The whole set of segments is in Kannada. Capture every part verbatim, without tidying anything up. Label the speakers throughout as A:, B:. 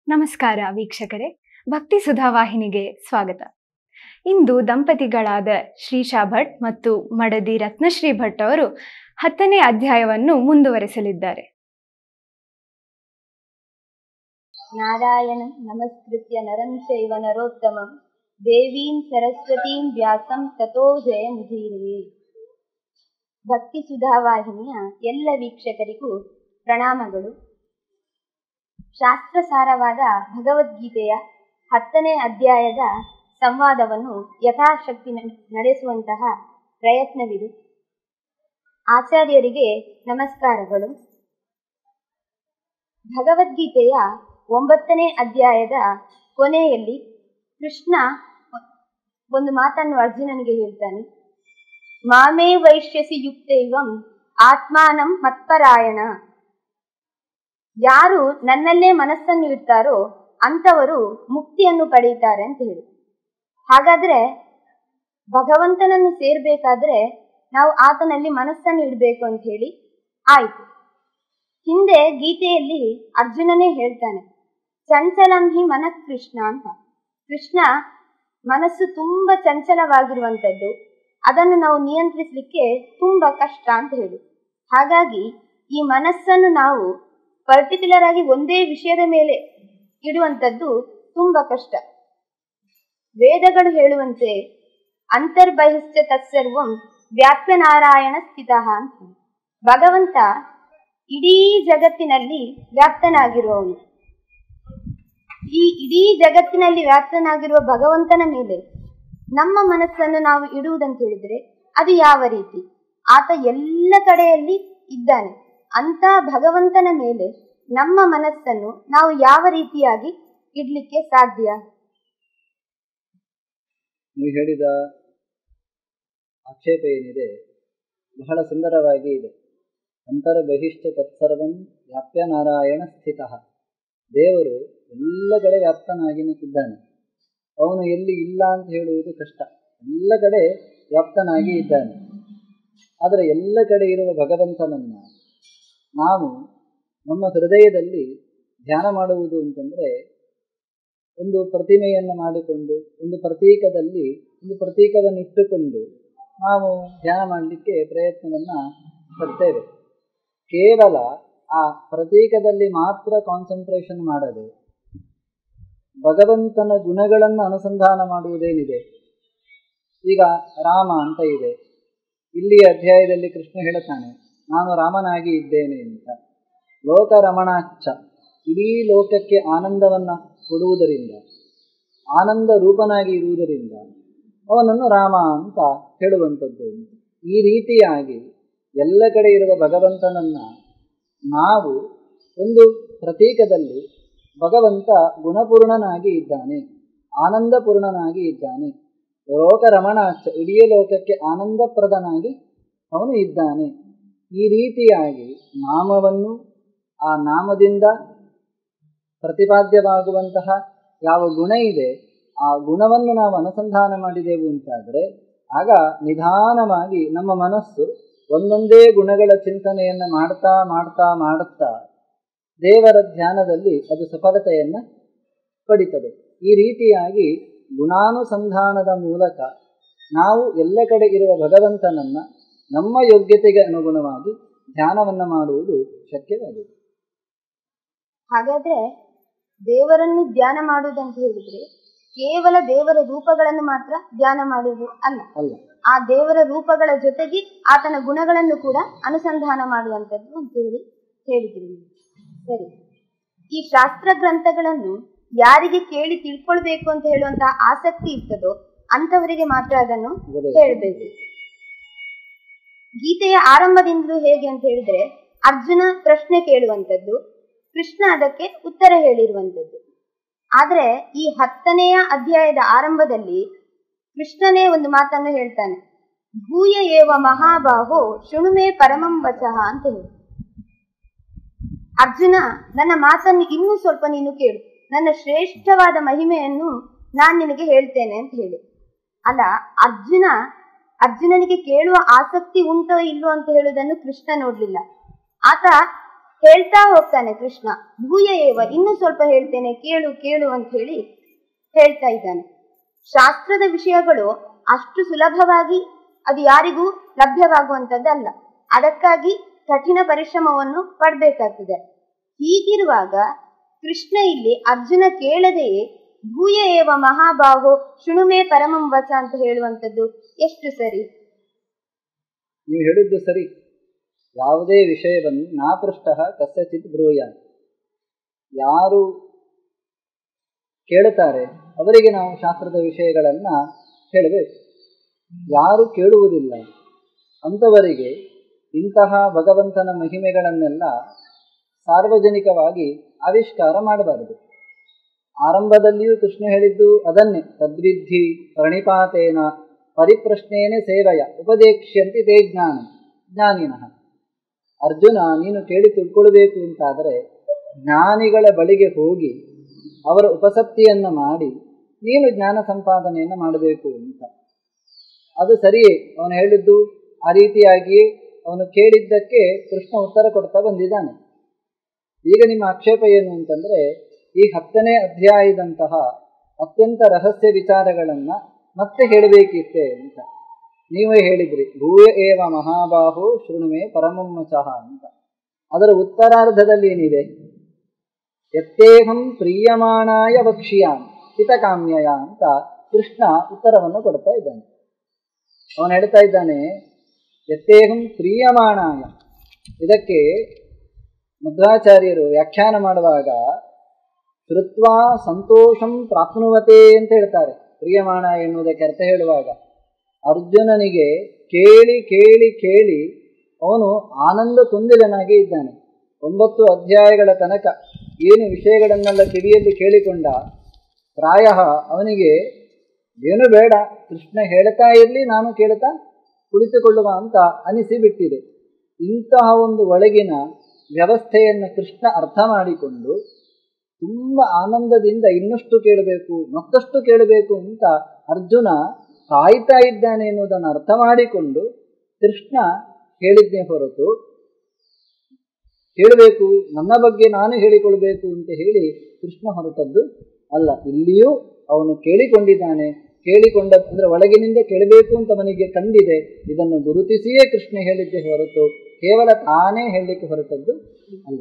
A: ನಮಸ್ಕಾರ ವೀಕ್ಷಕರೇ, ಭಕ್ತಿ ಸುಧಾವಾಹಿನಿಗೆ ಸ್ವಾಗತ. ಇಂದು ದಂಪತಿಗಳಾದ ಶ್ರೀಶಾ ಭಟ್ ಮತ್ತು ಮಡದಿ ರತ್ನಶ್ರೀ ಭಟ್ ಅವರು ಹತ್ತನೇ ಅಧ್ಯಾಯವನ್ನು ಮುಂದುವರೆಸಲಿದ್ದಾರೆ.
B: ನಾರಾಯಣ ನಮಸ್ಕೃತ್ಯ ನರಂ ಚೈವ ನರೋತ್ತಮಂ ದೇವೀಂ ಸರಸ್ವತೀಂ ವ್ಯಾಸಂ ತಥೋ ಜಯ ಮುದೀರಯೇ. ಭಕ್ತಿ ಸುಧಾವಾಹಿನಿಯ ಎಲ್ಲ ವೀಕ್ಷಕರಿಗೂ ಪ್ರಣಾಮಗಳು. ಶಾಸ್ತ್ರಸಾರವಾದ ಭಗವದ್ಗೀತೆಯ ಹತ್ತನೇ ಅಧ್ಯಾಯದ ಸಂವಾದವನ್ನು ಯಥಾಶಕ್ತಿ ನಡೆಸುವಂತಹ ಪ್ರಯತ್ನವಿದೆ. ಆಚಾರ್ಯರಿಗೆ ನಮಸ್ಕಾರಗಳು. ಭಗವದ್ಗೀತೆಯ ಒಂಬತ್ತನೇ ಅಧ್ಯಾಯದ ಕೊನೆಯಲ್ಲಿ ಕೃಷ್ಣ ಒಂದು ಮಾತನ್ನು ಅರ್ಜುನನಿಗೆ ಹೇಳ್ತಾನೆ. ಮಾಮೇ ವೈಶ್ಯಸಿ ಯುಕ್ತೈವಂ ಆತ್ಮಾನಂ ಮತ್ಪರಾಯಣ. ಯಾರು ನನ್ನಲ್ಲೇ ಮನಸ್ಸನ್ನು ಇಡ್ತಾರೋ ಅಂಥವರು ಮುಕ್ತಿಯನ್ನು ಪಡೆಯುತ್ತಾರೆ ಅಂತ ಹೇಳಿ. ಹಾಗಾದ್ರೆ ಭಗವಂತನನ್ನು ಸೇರ್ಬೇಕಾದ್ರೆ ನಾವು ಆತನಲ್ಲಿ ಮನಸ್ಸನ್ನು ಇಡಬೇಕು ಅಂತ ಹೇಳಿ ಆಯ್ತು. ಹಿಂದೆ ಗೀತೆಯಲ್ಲಿ ಅರ್ಜುನನೇ ಹೇಳ್ತಾನೆ, ಚಂಚಲಂ ಹಿ ಮನಃ ಕೃಷ್ಣ ಅಂತ. ಕೃಷ್ಣ ಮನಸ್ಸು ತುಂಬಾ ಚಂಚಲವಾಗಿರುವಂಥದ್ದು, ಅದನ್ನು ನಾವು ನಿಯಂತ್ರಿಸಲಿಕ್ಕೆ ತುಂಬಾ ಕಷ್ಟ ಅಂತ ಹೇಳಿ. ಹಾಗಾಗಿ ಈ ಮನಸ್ಸನ್ನು ನಾವು ಪರ್ಟಿಕ್ಯುಲರ್ ಆಗಿ ಒಂದೇ ವಿಷಯದ ಮೇಲೆ ಇಡುವಂಥದ್ದು ತುಂಬಾ ಕಷ್ಟ. ವೇದಗಳು ಹೇಳುವಂತೆ ಅಂತರ್ಬಹಿಶ್ಚ ತತ್ಸರ್ವಂ ವ್ಯಾಪ್ಯ ನಾರಾಯಣ ಸ್ಥಿತಃ ಅಂತ. ಭಗವಂತ ಇಡೀ ಜಗತ್ತಿನಲ್ಲಿ ವ್ಯಾಪ್ತನಾಗಿರುವವನು. ಈ ಇಡೀ ಜಗತ್ತಿನಲ್ಲಿ ವ್ಯಾಪ್ತನಾಗಿರುವ ಭಗವಂತನ ಮೇಲೆ ನಮ್ಮ ಮನಸ್ಸನ್ನು ನಾವು ಇಡುವುದಂತ ಹೇಳಿದ್ರೆ ಅದು ಯಾವ ರೀತಿ? ಆತ ಎಲ್ಲ ಕಡೆಯಲ್ಲಿ ಇದ್ದಾನೆ. ಅಂತ ಭಗವಂತನ ಮೇಲೆ ನಮ್ಮ ಮನಸ್ಸನ್ನು ನಾವು ಯಾವ ರೀತಿಯಾಗಿ ಇಡ್ಲಿಕ್ಕೆ ಸಾಧ್ಯ?
C: ನೀವು ಹೇಳಿದ ಆಕ್ಷೇಪ ಏನಿದೆ ಬಹಳ ಸುಂದರವಾಗಿ ಇದೆ. ಅಂತರ್ಬಹಿಷ್ಠ ತತ್ಸರ್ವಂ ವ್ಯಾಪ್ಯ ನಾರಾಯಣ ಸ್ಥಿತಃ. ದೇವರು ಎಲ್ಲ ಕಡೆ ವ್ಯಾಪ್ತನಾಗಿ ಇದ್ದಾನೆ. ಅವನು ಎಲ್ಲಿ ಇಲ್ಲ ಅಂತ ಹೇಳುವುದು ಕಷ್ಟ. ಎಲ್ಲ ಕಡೆ ವ್ಯಾಪ್ತನಾಗಿ ಇದ್ದಾನೆ. ಆದರೆ ಎಲ್ಲ ಕಡೆ ಇರುವ ಭಗವಂತನನ್ನು ನಾವು ನಮ್ಮ ಹೃದಯದಲ್ಲಿ ಧ್ಯಾನ ಮಾಡುವುದು ಅಂತಂದರೆ ಒಂದು ಪ್ರತಿಮೆಯನ್ನು ಮಾಡಿಕೊಂಡು ಒಂದು ಪ್ರತೀಕದಲ್ಲಿ ಒಂದು ಪ್ರತೀಕವನ್ನು ಇಟ್ಟುಕೊಂಡು ನಾವು ಧ್ಯಾನ ಮಾಡಲಿಕ್ಕೆ ಪ್ರಯತ್ನವನ್ನು ಪಡ್ತೇವೆ. ಕೇವಲ ಆ ಪ್ರತೀಕದಲ್ಲಿ ಮಾತ್ರ ಕಾನ್ಸಂಟ್ರೇಷನ್ ಮಾಡದೆ ಭಗವಂತನ ಗುಣಗಳನ್ನು ಅನುಸಂಧಾನ ಮಾಡುವುದೇನಿದೆ. ಈಗ ರಾಮ ಅಂತ ಇದೆ, ಇಲ್ಲಿ ಅಧ್ಯಾಯದಲ್ಲಿ ಕೃಷ್ಣ ಹೇಳುತ್ತಾನೆ ನಾನು ರಾಮನಾಗಿ ಇದ್ದೇನೆ ಅಂತ. ಲೋಕರಮಣಾಚ್ಚ, ಇಡೀ ಲೋಕಕ್ಕೆ ಆನಂದವನ್ನು ಕೊಡುವುದರಿಂದ, ಆನಂದ ರೂಪನಾಗಿ ಇರುವುದರಿಂದ ಅವನನ್ನು ರಾಮ ಅಂತ ಹೇಳುವಂಥದ್ದು. ಈ ರೀತಿಯಾಗಿ ಎಲ್ಲ ಕಡೆ ಇರುವ ಭಗವಂತನನ್ನು ನಾವು ಒಂದು ಪ್ರತೀಕದಲ್ಲಿ ಭಗವಂತ ಗುಣಪೂರ್ಣನಾಗಿ ಇದ್ದಾನೆ, ಆನಂದಪೂರ್ಣನಾಗಿ ಇದ್ದಾನೆ. ಲೋಕರಮಣಾಚ್ಚ, ಇಡೀ ಲೋಕಕ್ಕೆ ಆನಂದಪ್ರದನಾಗಿ ಅವನು ಇದ್ದಾನೆ. ಈ ರೀತಿಯಾಗಿ ನಾಮವನ್ನು, ಆ ನಾಮದಿಂದ ಪ್ರತಿಪಾದ್ಯವಾಗುವಂತಹ ಯಾವ ಗುಣ ಇದೆ ಆ ಗುಣವನ್ನು ನಾವು ಅನುಸಂಧಾನ ಮಾಡಿದೆವು ಅಂತಾದರೆ ಆಗ ನಿಧಾನವಾಗಿ ನಮ್ಮ ಮನಸ್ಸು ಒಂದೊಂದೇ ಗುಣಗಳ ಚಿಂತನೆಯನ್ನು ಮಾಡ್ತಾ ಮಾಡ್ತಾ ಮಾಡುತ್ತಾ ದೇವರ ಧ್ಯಾನದಲ್ಲಿ ಅದು ಸಫಲತೆಯನ್ನು ಪಡಿತದೆ. ಈ ರೀತಿಯಾಗಿ ಗುಣಾನುಸಂಧಾನದ ಮೂಲಕ ನಾವು ಎಲ್ಲ ಕಡೆ ಇರುವ ಭಗವಂತನನ್ನು ನಮ್ಮ ಯೋಗ್ಯತೆಗೆ ಅನುಗುಣವಾಗಿ ಧ್ಯಾನವನ್ನು ಮಾಡುವುದು ಶಕ್ಯವಾಗಿದೆ.
B: ಹಾಗಾದ್ರೆ ದೇವರನ್ನು ಧ್ಯಾನ ಮಾಡುವುದಂತ ಹೇಳಿದ್ರೆ ಕೇವಲ ದೇವರ ರೂಪಗಳನ್ನು ಮಾತ್ರ ಧ್ಯಾನ ಮಾಡುವುದು ಅಲ್ಲ
C: ಅಲ್ಲ
B: ಆ ದೇವರ ರೂಪಗಳ ಜೊತೆಗೆ ಆತನ ಗುಣಗಳನ್ನು ಕೂಡ ಅನುಸಂಧಾನ ಮಾಡುವಂಥದ್ದು ಅಂತ ಹೇಳಿ ಹೇಳಿದ್ರಿ. ಸರಿ, ಈ ಶಾಸ್ತ್ರ ಗ್ರಂಥಗಳನ್ನು ಯಾರಿಗೆ ಕೇಳಿ ತಿಳ್ಕೊಳ್ಬೇಕು ಅಂತ ಹೇಳುವಂತಹ ಆಸಕ್ತಿ ಇರ್ತದೋ ಅಂಥವರಿಗೆ ಮಾತ್ರ ಅದನ್ನು ಹೇಳಬೇಕು. ಗೀತೆಯ ಆರಂಭದಿಂದಲೂ ಹೇಗೆ ಅಂತ ಹೇಳಿದ್ರೆ ಅರ್ಜುನ ಪ್ರಶ್ನೆ ಕೇಳುವಂಥದ್ದು, ಕೃಷ್ಣ ಅದಕ್ಕೆ ಉತ್ತರ ಹೇಳಿರುವಂಥದ್ದು. ಆದ್ರೆ ಈ ಹತ್ತನೆಯ ಅಧ್ಯಾಯದ ಆರಂಭದಲ್ಲಿ ಕೃಷ್ಣನೇ ಒಂದು ಮಾತನ್ನು ಹೇಳ್ತಾನೆ, ಭೂಯ ಏವ ಮಹಾಬಾಹೋ ಶೃಣುಮೇ ಪರಮಂ ವಚಃ ಅಂತ ಹೇಳಿ. ಅರ್ಜುನ, ನನ್ನ ಮಾತನ್ನು ಇನ್ನೂ ಸ್ವಲ್ಪ ನೀನು ಕೇಳು, ನನ್ನ ಶ್ರೇಷ್ಠವಾದ ಮಹಿಮೆಯನ್ನು ನಾನು ನಿನಗೆ ಹೇಳ್ತೇನೆ ಅಂತ ಹೇಳಿ. ಅಲ್ಲ, ಅರ್ಜುನ ಅರ್ಜುನನಿಗೆ ಕೇಳುವ ಆಸಕ್ತಿ ಉಂಟೋ ಇಲ್ಲೋ ಅಂತ ಹೇಳುವುದನ್ನು ಕೃಷ್ಣ ನೋಡ್ಲಿಲ್ಲ. ಆತ ಹೇಳ್ತಾ ಹೋಗ್ತಾನೆ ಕೃಷ್ಣ. ಭೂಯ ಏವ, ಇನ್ನು ಸ್ವಲ್ಪ ಹೇಳ್ತೇನೆ ಕೇಳು ಕೇಳು ಅಂತ ಹೇಳಿ ಹೇಳ್ತಾ ಇದ್ದಾನೆ. ಶಾಸ್ತ್ರದ ವಿಷಯಗಳು ಅಷ್ಟು ಸುಲಭವಾಗಿ ಅದು ಯಾರಿಗೂ ಲಭ್ಯವಾಗುವಂಥದ್ದಲ್ಲ. ಅದಕ್ಕಾಗಿ ಕಠಿಣ ಪರಿಶ್ರಮವನ್ನು ಪಡಬೇಕಾಗ್ತದೆ. ಹೀಗಿರುವಾಗ ಕೃಷ್ಣ ಇಲ್ಲಿ ಅರ್ಜುನ ಕೇಳದೆಯೇ ಭೂಯ ಏವ ಮಹಾಬಾಹೋ ಶೃಣುಮೇ ಪರಮಂ ವಚ ಅಂತ ಹೇಳುವಂಥದ್ದು ಎಷ್ಟು ಸರಿ?
C: ನೀವು ಹೇಳಿದ್ದು ಸರಿ. ಯಾವುದೇ ವಿಷಯವನ್ನು ನಾಪೃಷ್ಟ ಕಸ್ಯಚಿತ್ ಬ್ರೂಯ, ಯಾರು ಕೇಳುತ್ತಾರೆ ಅವರಿಗೆ ನಾವು ಶಾಸ್ತ್ರದ ವಿಷಯಗಳನ್ನು ಹೇಳಬೇಕು. ಯಾರು ಕೇಳುವುದಿಲ್ಲ ಅಂಥವರಿಗೆ ಇಂತಹ ಭಗವಂತನ ಮಹಿಮೆಗಳನ್ನೆಲ್ಲ ಸಾರ್ವಜನಿಕವಾಗಿ ಆವಿಷ್ಕಾರ ಮಾಡಬಾರದು. ಆರಂಭದಲ್ಲಿಯೂ ಕೃಷ್ಣ ಹೇಳಿದ್ದು ಅದನ್ನೇ, ತದ್ವಿಧಿ ಪ್ರಣಿಪಾತೇನ ಪರಿಪ್ರಶ್ನೇನೆ ಸೇವೆಯ ಉಪದೇಕ್ಷ್ಯಂತಿ ತೇ ಜ್ಞಾನ ಜ್ಞಾನಿನಃ. ಅರ್ಜುನ, ನೀನು ಕೇಳಿ ತಿಳ್ಕೊಳ್ಬೇಕು ಅಂತಾದರೆ ಜ್ಞಾನಿಗಳ ಬಳಿಗೆ ಹೋಗಿ ಅವರ ಉಪಸಕ್ತಿಯನ್ನು ಮಾಡಿ ನೀನು ಜ್ಞಾನ ಸಂಪಾದನೆಯನ್ನು ಮಾಡಬೇಕು ಅಂತ. ಅದು ಸರಿಯೇ, ಅವನು ಹೇಳಿದ್ದು ಆ ರೀತಿಯಾಗಿಯೇ ಅವನು ಕೇಳಿದ್ದಕ್ಕೆ ಕೃಷ್ಣ ಉತ್ತರ ಕೊಡ್ತಾ ಬಂದಿದ್ದಾನೆ. ಈಗ ನಿಮ್ಮ ಆಕ್ಷೇಪ ಏನು ಅಂತಂದರೆ, ಈ ಹತ್ತನೇ ಅಧ್ಯಾಯದಂತಹ ಅತ್ಯಂತ ರಹಸ್ಯ ವಿಚಾರಗಳನ್ನು ಮತ್ತೆ ಹೇಳಬೇಕಿತ್ತೆ ಅಂತ. ನೀವೇ ಹೇಳಿದ್ರಿ, ಭೂಯ ಏವ ಮಹಾಬಾಹು ಶೃಣುಮೇ ಪರಮಂ ವಚಃ ಅಂತ. ಅದರ ಉತ್ತರಾರ್ಧದಲ್ಲಿ ಏನಿದೆ? ಯತ್ತೇಹಂ ಪ್ರೀಯಮಾಣಾಯ ವಕ್ಷ್ಯಾಮಿ ಹಿತಕಾಮ್ಯಯ ಅಂತ ಕೃಷ್ಣ ಉತ್ತರವನ್ನು ಕೊಡ್ತಾ ಇದ್ದಾನೆ. ಅವನು ಹೇಳ್ತಾ ಇದ್ದಾನೆ, ಯತ್ತೇಹಂ ಪ್ರೀಯಮಾಣಾಯ. ಇದಕ್ಕೆ ಮಧ್ವಾಚಾರ್ಯರು ವ್ಯಾಖ್ಯಾನ ಮಾಡುವಾಗ ಶ್ರುತ್ವಾ ಸಂತೋಷಂ ಪ್ರಾಪ್ನುವತೆ ಅಂತ ಹೇಳ್ತಾರೆ. ಪ್ರಿಯಮಾಣ ಎನ್ನುವುದಕ್ಕೆ ಅರ್ಥ ಹೇಳುವಾಗ ಅರ್ಜುನನಿಗೆ ಕೇಳಿ ಕೇಳಿ ಕೇಳಿ ಅವನು ಆನಂದ ತುಂಬಿದನಾಗಿ ಇದ್ದಾನೆ. ಒಂಬತ್ತು ಅಧ್ಯಾಯಗಳ ತನಕ ಏನು ವಿಷಯಗಳನ್ನೆಲ್ಲ ಕಿವಿಯಲ್ಲಿ ಕೇಳಿಕೊಂಡ, ಪ್ರಾಯ ಅವನಿಗೆ ಏನು ಬೇಡ, ಕೃಷ್ಣ ಹೇಳ್ತಾ ಇರಲಿ ನಾನು ಕೇಳ್ತಾ ಕುಳಿತುಕೊಳ್ಳುವ ಅಂತ ಅನಿಸಿ ಬಿಟ್ಟಿದೆ. ಇಂತಹ ಒಂದು ಒಳಗಿನ ವ್ಯವಸ್ಥೆಯನ್ನು ಕೃಷ್ಣ ಅರ್ಥ ಮಾಡಿಕೊಂಡು ತುಂಬ ಆನಂದದಿಂದ ಇನ್ನಷ್ಟು ಕೇಳಬೇಕು, ಮತ್ತಷ್ಟು ಕೇಳಬೇಕು ಅಂತ ಅರ್ಜುನ ಕಾಯ್ತಾ ಇದ್ದಾನೆ ಎನ್ನುವುದನ್ನು ಅರ್ಥ ಮಾಡಿಕೊಂಡು ಕೃಷ್ಣ ಹೇಳಿದ್ದೇ ಹೊರತು ಹೇಳಬೇಕು ನನ್ನ ಬಗ್ಗೆ ನಾನು ಹೇಳಿಕೊಳ್ಬೇಕು ಅಂತ ಹೇಳಿ ಕೃಷ್ಣ ಹೊರಟದ್ದು ಅಲ್ಲ. ಇಲ್ಲಿಯೂ ಅವನು ಕೇಳಿಕೊಂಡಿದ್ದಾನೆ. ಕೇಳಿಕೊಂಡ ಅಂದರೆ ಒಳಗಿನಿಂದ ಕೇಳಬೇಕು ಅಂತ ಅವನಿಗೆ ಕಂಡಿದೆ. ಇದನ್ನು ಗುರುತಿಸಿಯೇ ಕೃಷ್ಣ ಹೇಳಿದ್ದೇ ಹೊರತು ಕೇವಲ ತಾನೇ ಹೇಳಲಿಕ್ಕೆ ಹೊರಟದ್ದು ಅಲ್ಲ.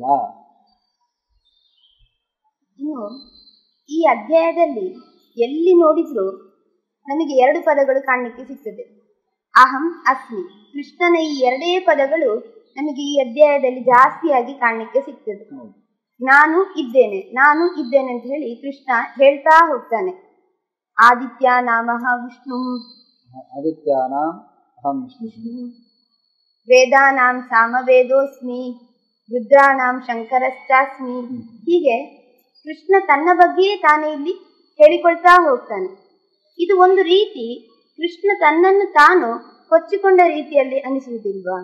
B: ಇನ್ನು ಈ ಅಧ್ಯಾಯದಲ್ಲಿ ಎಲ್ಲಿ ನೋಡಿದ್ರೂ ನಮಗೆ ಎರಡು ಪದಗಳು ಕಾಣಲಿಕ್ಕೆ ಸಿಗ್ತದೆ, ಅಹಂ ಅಸ್ಮಿ. ಕೃಷ್ಣನ ಈ ಎರಡೇ ಪದಗಳು ನಮಗೆ ಈ ಅಧ್ಯಾಯದಲ್ಲಿ ಜಾಸ್ತಿಯಾಗಿ ಕಾಣಲಿಕ್ಕೆ ಸಿಗ್ತದೆ. ನಾನು ಇದ್ದೇನೆ, ನಾನು ಇದ್ದೇನೆ ಅಂತ ಹೇಳಿ ಕೃಷ್ಣ ಹೇಳ್ತಾ ಹೋಗ್ತಾನೆ. ಆದಿತ್ಯ ನಾಮಃ ವಿಷ್ಣು,
C: ಆದಿತ್ಯಾನಾಂ ಅಹಂ ವಿಷ್ಣು,
B: ವೇದಾನಾಂ ಸಾಮವೇದೋಸ್ಮಿ, ರುದ್ರಾನಾಂ ಶಂಕರಶ್ಚಾಸ್ಮಿ. ಹೀಗೆ ಕೃಷ್ಣ ತನ್ನ ಬಗ್ಗೆಯೇ ತಾನೇ ಇಲ್ಲಿ ಹೇಳಿಕೊಳ್ತಾ ಹೋಗ್ತಾನೆ. ಇದು ಒಂದು ರೀತಿ ಕೃಷ್ಣ ತನ್ನನ್ನು ತಾನು ಕೊಚ್ಚಿಕೊಂಡ ರೀತಿಯಲ್ಲಿ ಅನಿಸುವುದಿಲ್ವಾ?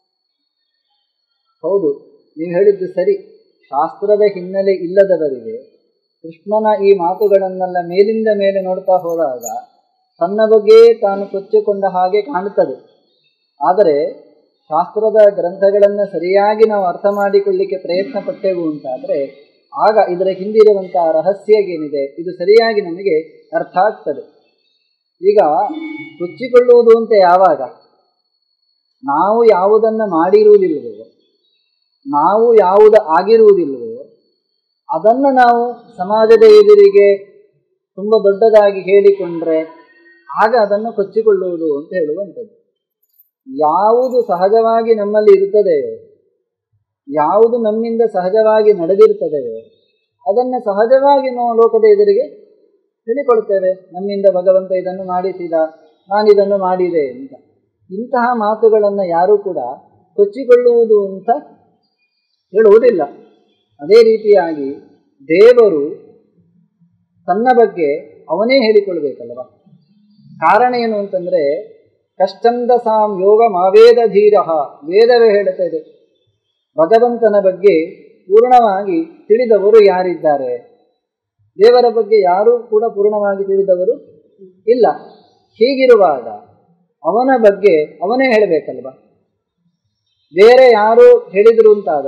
C: ಹೌದು, ನೀವು ಹೇಳಿದ್ದು ಸರಿ. ಶಾಸ್ತ್ರದ ಹಿನ್ನೆಲೆ ಇಲ್ಲದವರಿಗೆ ಕೃಷ್ಣನ ಈ ಮಾತುಗಳನ್ನೆಲ್ಲ ಮೇಲಿಂದ ಮೇಲೆ ನೋಡ್ತಾ ಹೋದಾಗ ತನ್ನ ಬಗ್ಗೆ ತಾನು ಕೊಚ್ಚಿಕೊಂಡ ಹಾಗೆ ಕಾಣುತ್ತದೆ. ಆದರೆ ಶಾಸ್ತ್ರದ ಗ್ರಂಥಗಳನ್ನು ಸರಿಯಾಗಿ ನಾವು ಅರ್ಥ ಮಾಡಿಕೊಳ್ಳಿಕ್ಕೆ ಪ್ರಯತ್ನ ಪಟ್ಟೆವು ಅಂತಾದರೆ ಆಗ ಇದರ ಹಿಂದಿರುವಂತಹ ರಹಸ್ಯ ಏನಿದೆ ಇದು ಸರಿಯಾಗಿ ನಮಗೆ ಅರ್ಥ ಆಗ್ತದೆ. ಈಗ ಕೊಚ್ಚಿಕೊಳ್ಳುವುದು ಅಂತ ಯಾವಾಗ ನಾವು ಯಾವುದನ್ನು ಮಾಡಿರುವುದಿಲ್ಲವೋ, ನಾವು ಯಾವುದು ಆಗಿರುವುದಿಲ್ಲವೋ ಅದನ್ನು ನಾವು ಸಮಾಜದ ಎದುರಿಗೆ ತುಂಬ ದೊಡ್ಡದಾಗಿ ಹೇಳಿಕೊಂಡ್ರೆ ಆಗ ಅದನ್ನು ಕೊಚ್ಚಿಕೊಳ್ಳುವುದು ಅಂತ ಹೇಳುವಂಥದ್ದು. ಯಾವುದು ಸಹಜವಾಗಿ ನಮ್ಮಲ್ಲಿ ಇರುತ್ತದೆಯೋ, ಯಾವುದು ನಮ್ಮಿಂದ ಸಹಜವಾಗಿ ನಡೆದಿರ್ತದೆಯೋ ಅದನ್ನು ಸಹಜವಾಗಿ ನಾವು ಲೋಕದ ಎದುರಿಗೆ ಹೇಳಿಕೊಡ್ತೇವೆ. ನಮ್ಮಿಂದ ಭಗವಂತ ಇದನ್ನು ಮಾಡಿಸಿದ, ನಾನಿದನ್ನು ಮಾಡಿದೆ ಅಂತ. ಇಂತಹ ಮಾತುಗಳನ್ನು ಯಾರೂ ಕೂಡ ಕೊಚ್ಚಿಕೊಳ್ಳುವುದು ಅಂತ ಹೇಳುವುದಿಲ್ಲ. ಅದೇ ರೀತಿಯಾಗಿ ದೇವರು ತನ್ನ ಬಗ್ಗೆ ಅವನೇ ಹೇಳಿಕೊಳ್ಬೇಕಲ್ವ. ಕಾರಣ ಏನು ಅಂತಂದರೆ ಕಷ್ಟಂದ ಸಾಂ ಯೋಗ ಮಾವೇದ ಧೀರ, ವೇದವೇ ಹೇಳುತ್ತಾ ಇದೆ ಭಗವಂತನ ಬಗ್ಗೆ ಪೂರ್ಣವಾಗಿ ತಿಳಿದವರು ಯಾರಿದ್ದಾರೆ. ದೇವರ ಬಗ್ಗೆ ಯಾರೂ ಕೂಡ ಪೂರ್ಣವಾಗಿ ತಿಳಿದವರು ಇಲ್ಲ. ಹೀಗಿರುವಾಗ ಅವನ ಬಗ್ಗೆ ಅವನೇ ಹೇಳಬೇಕಲ್ವ. ಬೇರೆ ಯಾರು ಹೇಳಿದರು ಅಂತಾದರೆ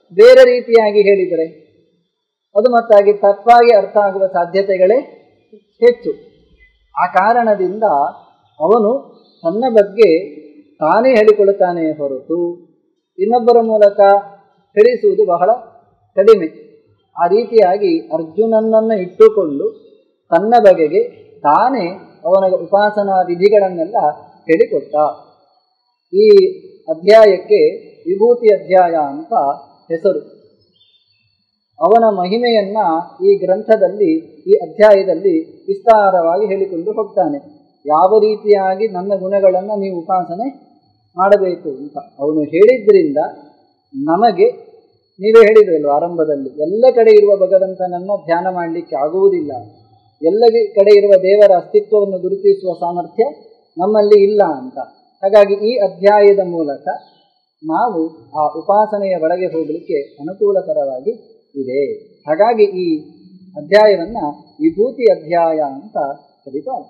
C: ಬೇರೆ ರೀತಿಯಾಗಿ ಹೇಳಿದರೆ ಅದು ಮತ್ತಾಗಿ ತಪ್ಪಾಗಿ ಅರ್ಥ ಆಗುವ ಸಾಧ್ಯತೆಗಳೇ ಹೆಚ್ಚು. ಆ ಕಾರಣದಿಂದ ಅವನು ತನ್ನ ಬಗ್ಗೆ ತಾನೇ ಹೇಳಿಕೊಳ್ಳುತ್ತಾನೆ ಹೊರತು ಇನ್ನೊಬ್ಬರ ಮೂಲಕ ಹೇಳಿಸುವುದು ಬಹಳ ಕಡಿಮೆ. ಆ ರೀತಿಯಾಗಿ ಅರ್ಜುನನನ್ನು ಇಟ್ಟುಕೊಂಡು ತನ್ನ ಬಗೆಗೆ ತಾನೇ ಅವನ ಉಪಾಸನಾ ವಿಧಿಗಳನ್ನೆಲ್ಲ ಹೇಳಿಕೊಟ್ಟ. ಈ ಅಧ್ಯಾಯಕ್ಕೆ ವಿಭೂತಿ ಅಧ್ಯಾಯ ಅಂತ ಹೆಸರು. ಅವನ ಮಹಿಮೆಯನ್ನ ಈ ಗ್ರಂಥದಲ್ಲಿ, ಈ ಅಧ್ಯಾಯದಲ್ಲಿ ವಿಸ್ತಾರವಾಗಿ ಹೇಳಿಕೊಂಡು ಹೋಗ್ತಾನೆ. ಯಾವ ರೀತಿಯಾಗಿ ನನ್ನ ಗುಣಗಳನ್ನು ನೀವು ಉಪಾಸನೆ ಮಾಡಬೇಕು ಅಂತ ಅವನು ಹೇಳಿದ್ರಿಂದ ನಮಗೆ, ನೀವೇ ಹೇಳಿದ್ರಲ್ವ ಆರಂಭದಲ್ಲಿ, ಎಲ್ಲ ಕಡೆ ಇರುವ ಭಗವಂತನನ್ನು ಧ್ಯಾನ ಮಾಡಲಿಕ್ಕೆ ಆಗುವುದಿಲ್ಲ, ಎಲ್ಲ ಕಡೆ ಇರುವ ದೇವರ ಅಸ್ತಿತ್ವವನ್ನು ಗುರುತಿಸುವ ಸಾಮರ್ಥ್ಯ ನಮ್ಮಲ್ಲಿ ಇಲ್ಲ ಅಂತ. ಹಾಗಾಗಿ ಈ ಅಧ್ಯಾಯದ ಮೂಲಕ ನಾವು ಆ ಉಪಾಸನೆಯ ಒಳಗೆ ಹೋಗಲಿಕ್ಕೆ ಅನುಕೂಲಕರವಾಗಿ ಇದೆ. ಹಾಗಾಗಿ ಈ ಅಧ್ಯಾಯವನ್ನು ವಿಭೂತಿ ಅಧ್ಯಾಯ ಅಂತ ಕರೀತಾರೆ.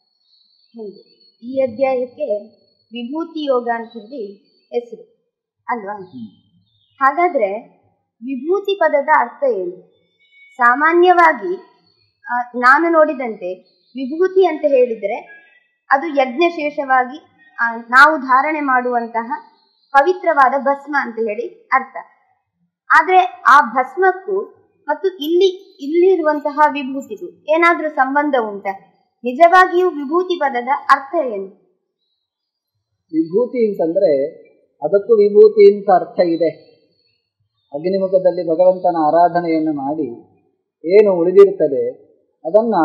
B: ಈ ಅಧ್ಯಾಯಕ್ಕೆ ವಿಭೂತಿ ಯೋಗ ಅಂತ ಹೇಳಿ ಹೆಸರು ಅಲ್ವಾ? ಹಾಗಾದ್ರೆ ವಿಭೂತಿ ಪದದ ಅರ್ಥ ಏನು? ಸಾಮಾನ್ಯವಾಗಿ ನಾನು ನೋಡಿದಂತೆ ವಿಭೂತಿ ಅಂತ ಹೇಳಿದರೆ ಅದು ಯಜ್ಞಶೇಷವಾಗಿ ನಾವು ಧಾರಣೆ ಮಾಡುವಂತಹ ಪವಿತ್ರವಾದ ಭಸ್ಮ ಅಂತ ಹೇಳಿ ಅರ್ಥ. ಆದರೆ ಆ ಭಸ್ಮಕ್ಕೂ ಮತ್ತು ಇಲ್ಲಿ ಇಲ್ಲಿರುವಂತಹ ವಿಭೂತಿಗೂ ಏನಾದರೂ ಸಂಬಂಧ ಉಂಟಾ? ನಿಜವಾಗಿಯೂ ವಿಭೂತಿ ಪದದ ಅರ್ಥ ಏನು?
C: ವಿಭೂತಿ ಅಂತಂದ್ರೆ ಅದಕ್ಕೂ ವಿಭೂತಿ ಅಂತ ಅರ್ಥ ಇದೆ. ಅಗ್ನಿಮುಖದಲ್ಲಿ ಭಗವಂತನ ಆರಾಧನೆಯನ್ನು ಮಾಡಿ ಏನು ಉಳಿದಿರುತ್ತದೆ ಅದನ್ನು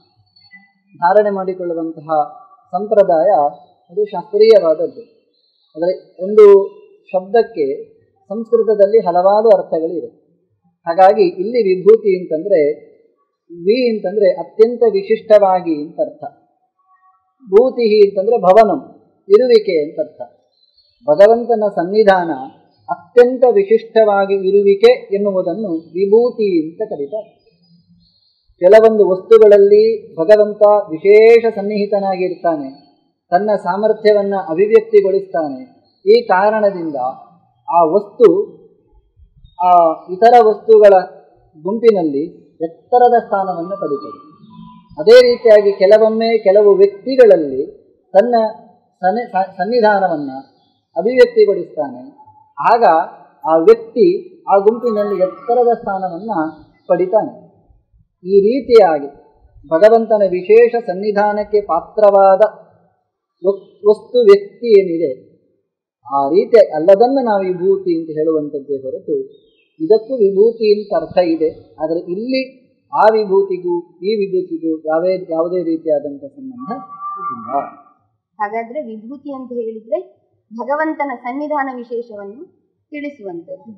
C: ಧಾರಣೆ ಮಾಡಿಕೊಳ್ಳುವಂತಹ ಸಂಪ್ರದಾಯ ಅದು ಶಾಸ್ತ್ರೀಯವಾದದ್ದು. ಅಂದರೆ ಒಂದು ಶಬ್ದಕ್ಕೆ ಸಂಸ್ಕೃತದಲ್ಲಿ ಹಲವಾರು ಅರ್ಥಗಳಿವೆ. ಹಾಗಾಗಿ ಇಲ್ಲಿ ವಿಭೂತಿ ಅಂತಂದರೆ ವಿ ಅಂತಂದರೆ ಅತ್ಯಂತ ವಿಶಿಷ್ಟವಾಗಿ ಅಂತ ಅರ್ಥ, ಭೂತಿ ಅಂತಂದರೆ ಭವನಂ ಇರುವಿಕೆ ಅಂತ ಅರ್ಥ. ಭಗವಂತನ ಸನ್ನಿಧಾನ ಅತ್ಯಂತ ವಿಶಿಷ್ಟವಾಗಿ ಇರುವಿಕೆ ಎನ್ನುವುದನ್ನು ವಿಭೂತಿ ಅಂತ ಕರೀತಾರೆ. ಕೆಲವೊಂದು ವಸ್ತುಗಳಲ್ಲಿ ಭಗವಂತ ವಿಶೇಷ ಸನ್ನಿಹಿತನಾಗಿರ್ತಾನೆ, ತನ್ನ ಸಾಮರ್ಥ್ಯವನ್ನು ಅಭಿವ್ಯಕ್ತಿಗೊಳಿಸ್ತಾನೆ. ಈ ಕಾರಣದಿಂದ ಆ ವಸ್ತು ಆ ಇತರ ವಸ್ತುಗಳ ಗುಂಪಿನಲ್ಲಿ ಎತ್ತರದ ಸ್ಥಾನವನ್ನು ಪಡೆಯುತ್ತದೆ. ಅದೇ ರೀತಿಯಾಗಿ ಕೆಲವೊಮ್ಮೆ ಕೆಲವು ವ್ಯಕ್ತಿಗಳಲ್ಲಿ ತನ್ನ ಸನ್ನಿ ಸನ್ನಿಧಾನವನ್ನು ಅಭಿವ್ಯಕ್ತಿಗೊಳಿಸ್ತಾನೆ. ಆಗ ಆ ವ್ಯಕ್ತಿ ಆ ಗುಂಪಿನಲ್ಲಿ ಎತ್ತರದ ಸ್ಥಾನವನ್ನು ಪಡಿತಾನೆ. ಈ ರೀತಿಯಾಗಿ ಭಗವಂತನ ವಿಶೇಷ ಸನ್ನಿಧಾನಕ್ಕೆ ಪಾತ್ರವಾದ ವಸ್ತು ವ್ಯಕ್ತಿ ಏನಿದೆ ಆ ರೀತಿ ಅಲ್ಲದನ್ನು ನಾವು ವಿಭೂತಿ ಅಂತ ಹೇಳುವಂಥದ್ದೇ ಹೊರತು ಇದಕ್ಕೂ ವಿಭೂತಿ ಅಂತ ಅರ್ಥ ಇದೆ. ಆದರೆ ಇಲ್ಲಿ ಆ ವಿಭೂತಿಗೂ ಈ ವಿಭೂತಿಗೂ ಯಾವೇ ಯಾವುದೇ ರೀತಿಯಾದಂಥ ಸಂಬಂಧ ಇಲ್ಲ.
B: ಹಾಗಾದ್ರೆ ವಿಭೂತಿ ಅಂತ ಹೇಳಿದ್ರೆ ಭಗವಂತನ ಸನ್ನಿಧಾನ ವಿಶೇಷವನ್ನು ತಿಳಿಸುವಂಥದ್ದು.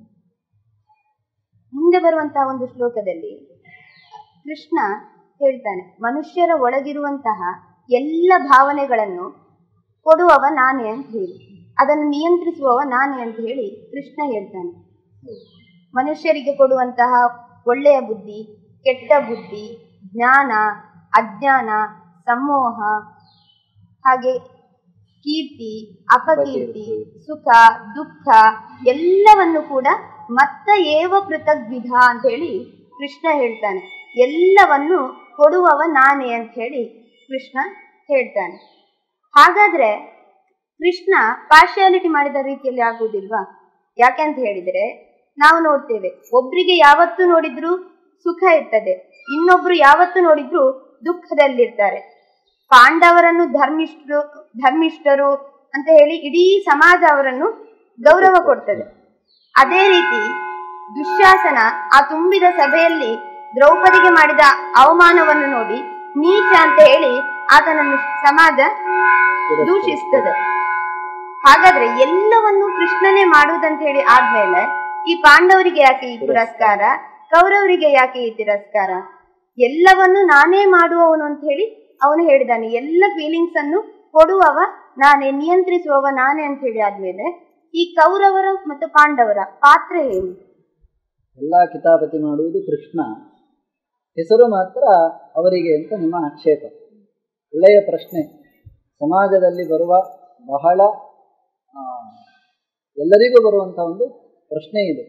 B: ಮುಂದೆ ಬರುವಂತಹ ಒಂದು ಶ್ಲೋಕದಲ್ಲಿ ಕೃಷ್ಣ ಹೇಳ್ತಾನೆ, ಮನುಷ್ಯರ ಒಳಗಿರುವಂತಹ ಎಲ್ಲ ಭಾವನೆಗಳನ್ನು ಕೊಡುವವ ನಾನೇ ಅಂತ ಹೇಳಿ, ಅದನ್ನು ನಿಯಂತ್ರಿಸುವವ ನಾನೇ ಅಂತ ಹೇಳಿ ಕೃಷ್ಣ ಹೇಳ್ತಾನೆ. ಮನುಷ್ಯರಿಗೆ ಕೊಡುವಂತಹ ಒಳ್ಳೆಯ ಬುದ್ಧಿ, ಕೆಟ್ಟ ಬುದ್ಧಿ, ಜ್ಞಾನ, ಅಜ್ಞಾನ, ಸಮೋಹ, ಹಾಗೆ ಕೀರ್ತಿ, ಅಪಕೀರ್ತಿ, ಸುಖ, ದುಃಖ ಎಲ್ಲವನ್ನು ಕೂಡ ಮತ್ತ ಏವ ಪೃಥಗ್ವಿಧ ಅಂತ ಹೇಳಿ ಕೃಷ್ಣ ಹೇಳ್ತಾನೆ. ಎಲ್ಲವನ್ನು ಕೊಡುವವ ನಾನೇ ಅಂತ ಹೇಳಿ ಕೃಷ್ಣ ಹೇಳ್ತಾನೆ. ಹಾಗಾದ್ರೆ ಕೃಷ್ಣ ಪಾರ್ಶಿಯಾಲಿಟಿ ಮಾಡಿದ ರೀತಿಯಲ್ಲಿ ಆಗುವುದಿಲ್ವಾ? ಯಾಕೆ ಅಂತ ಹೇಳಿದರೆ ನಾವು ನೋಡ್ತೇವೆ, ಒಬ್ರಿಗೆ ಯಾವತ್ತು ನೋಡಿದ್ರು ಸುಖ ಇರ್ತದೆ, ಇನ್ನೊಬ್ರು ಯಾವತ್ತು ನೋಡಿದ್ರು ದುಃಖದಲ್ಲಿರ್ತಾರೆ. ಪಾಂಡವರನ್ನು ಧರ್ಮಿಷ್ಠರು ಧರ್ಮಿಷ್ಠರು ಅಂತ ಹೇಳಿ ಇಡೀ ಸಮಾಜ ಅವರನ್ನು ಗೌರವ ಕೊಡ್ತದೆ. ಅದೇ ರೀತಿ ದುಶ್ಯಾಸನ ಆ ತುಂಬಿದ ಸಭೆಯಲ್ಲಿ ದ್ರೌಪದಿಗೆ ಮಾಡಿದ ಅವಮಾನವನ್ನು ನೋಡಿ ನೀಚ ಅಂತ ಹೇಳಿ ಆತನನ್ನು ಸಮಾಜ ದೂಷಿಸ್ತದೆ. ಹಾಗಾದ್ರೆ ಎಲ್ಲವನ್ನು ಕೃಷ್ಣನೇ ಮಾಡುವುದಂತ ಹೇಳಿ ಆದ್ಮೇಲೆ ಈ ಪಾಂಡವರಿಗೆ ಯಾಕೆ ಈ ಪುರಸ್ಕಾರ, ಕೌರವರಿಗೆ ಯಾಕೆ ಈ ತಿರಸ್ಕಾರ? ಎಲ್ಲವನ್ನು ನಾನೇ ಮಾಡುವವನು ಅಂತ ಹೇಳಿ ಅವನು ಹೇಳಿದಾನೆ. ಎಲ್ಲ ಫೀಲಿಂಗ್ಸ್ ಅನ್ನು ಕೊಡುವವ ನಾನೇ, ನಿಯಂತ್ರಿಸುವವ ನಾನೇ ಅಂತ ಹೇಳಿ ಆದ್ಮೇಲೆ ಈ ಕೌರವರ ಮತ್ತು ಪಾಂಡವರ ಪಾತ್ರ ಏನು?
C: ಎಲ್ಲ ಕಿತಾಪತಿ ಮಾಡುವುದು ಕೃಷ್ಣ, ಹೆಸರು ಮಾತ್ರ ಅವರಿಗೆ ಅಂತ ನಿಮ್ಮ ಆಕ್ಷೇಪ. ಒಳ್ಳೆಯ ಪ್ರಶ್ನೆ. ಸಮಾಜದಲ್ಲಿ ಬರುವ ಬಹಳ ಎಲ್ಲರಿಗೂ ಬರುವಂಥ ಒಂದು ಪ್ರಶ್ನೆ ಇದೆ.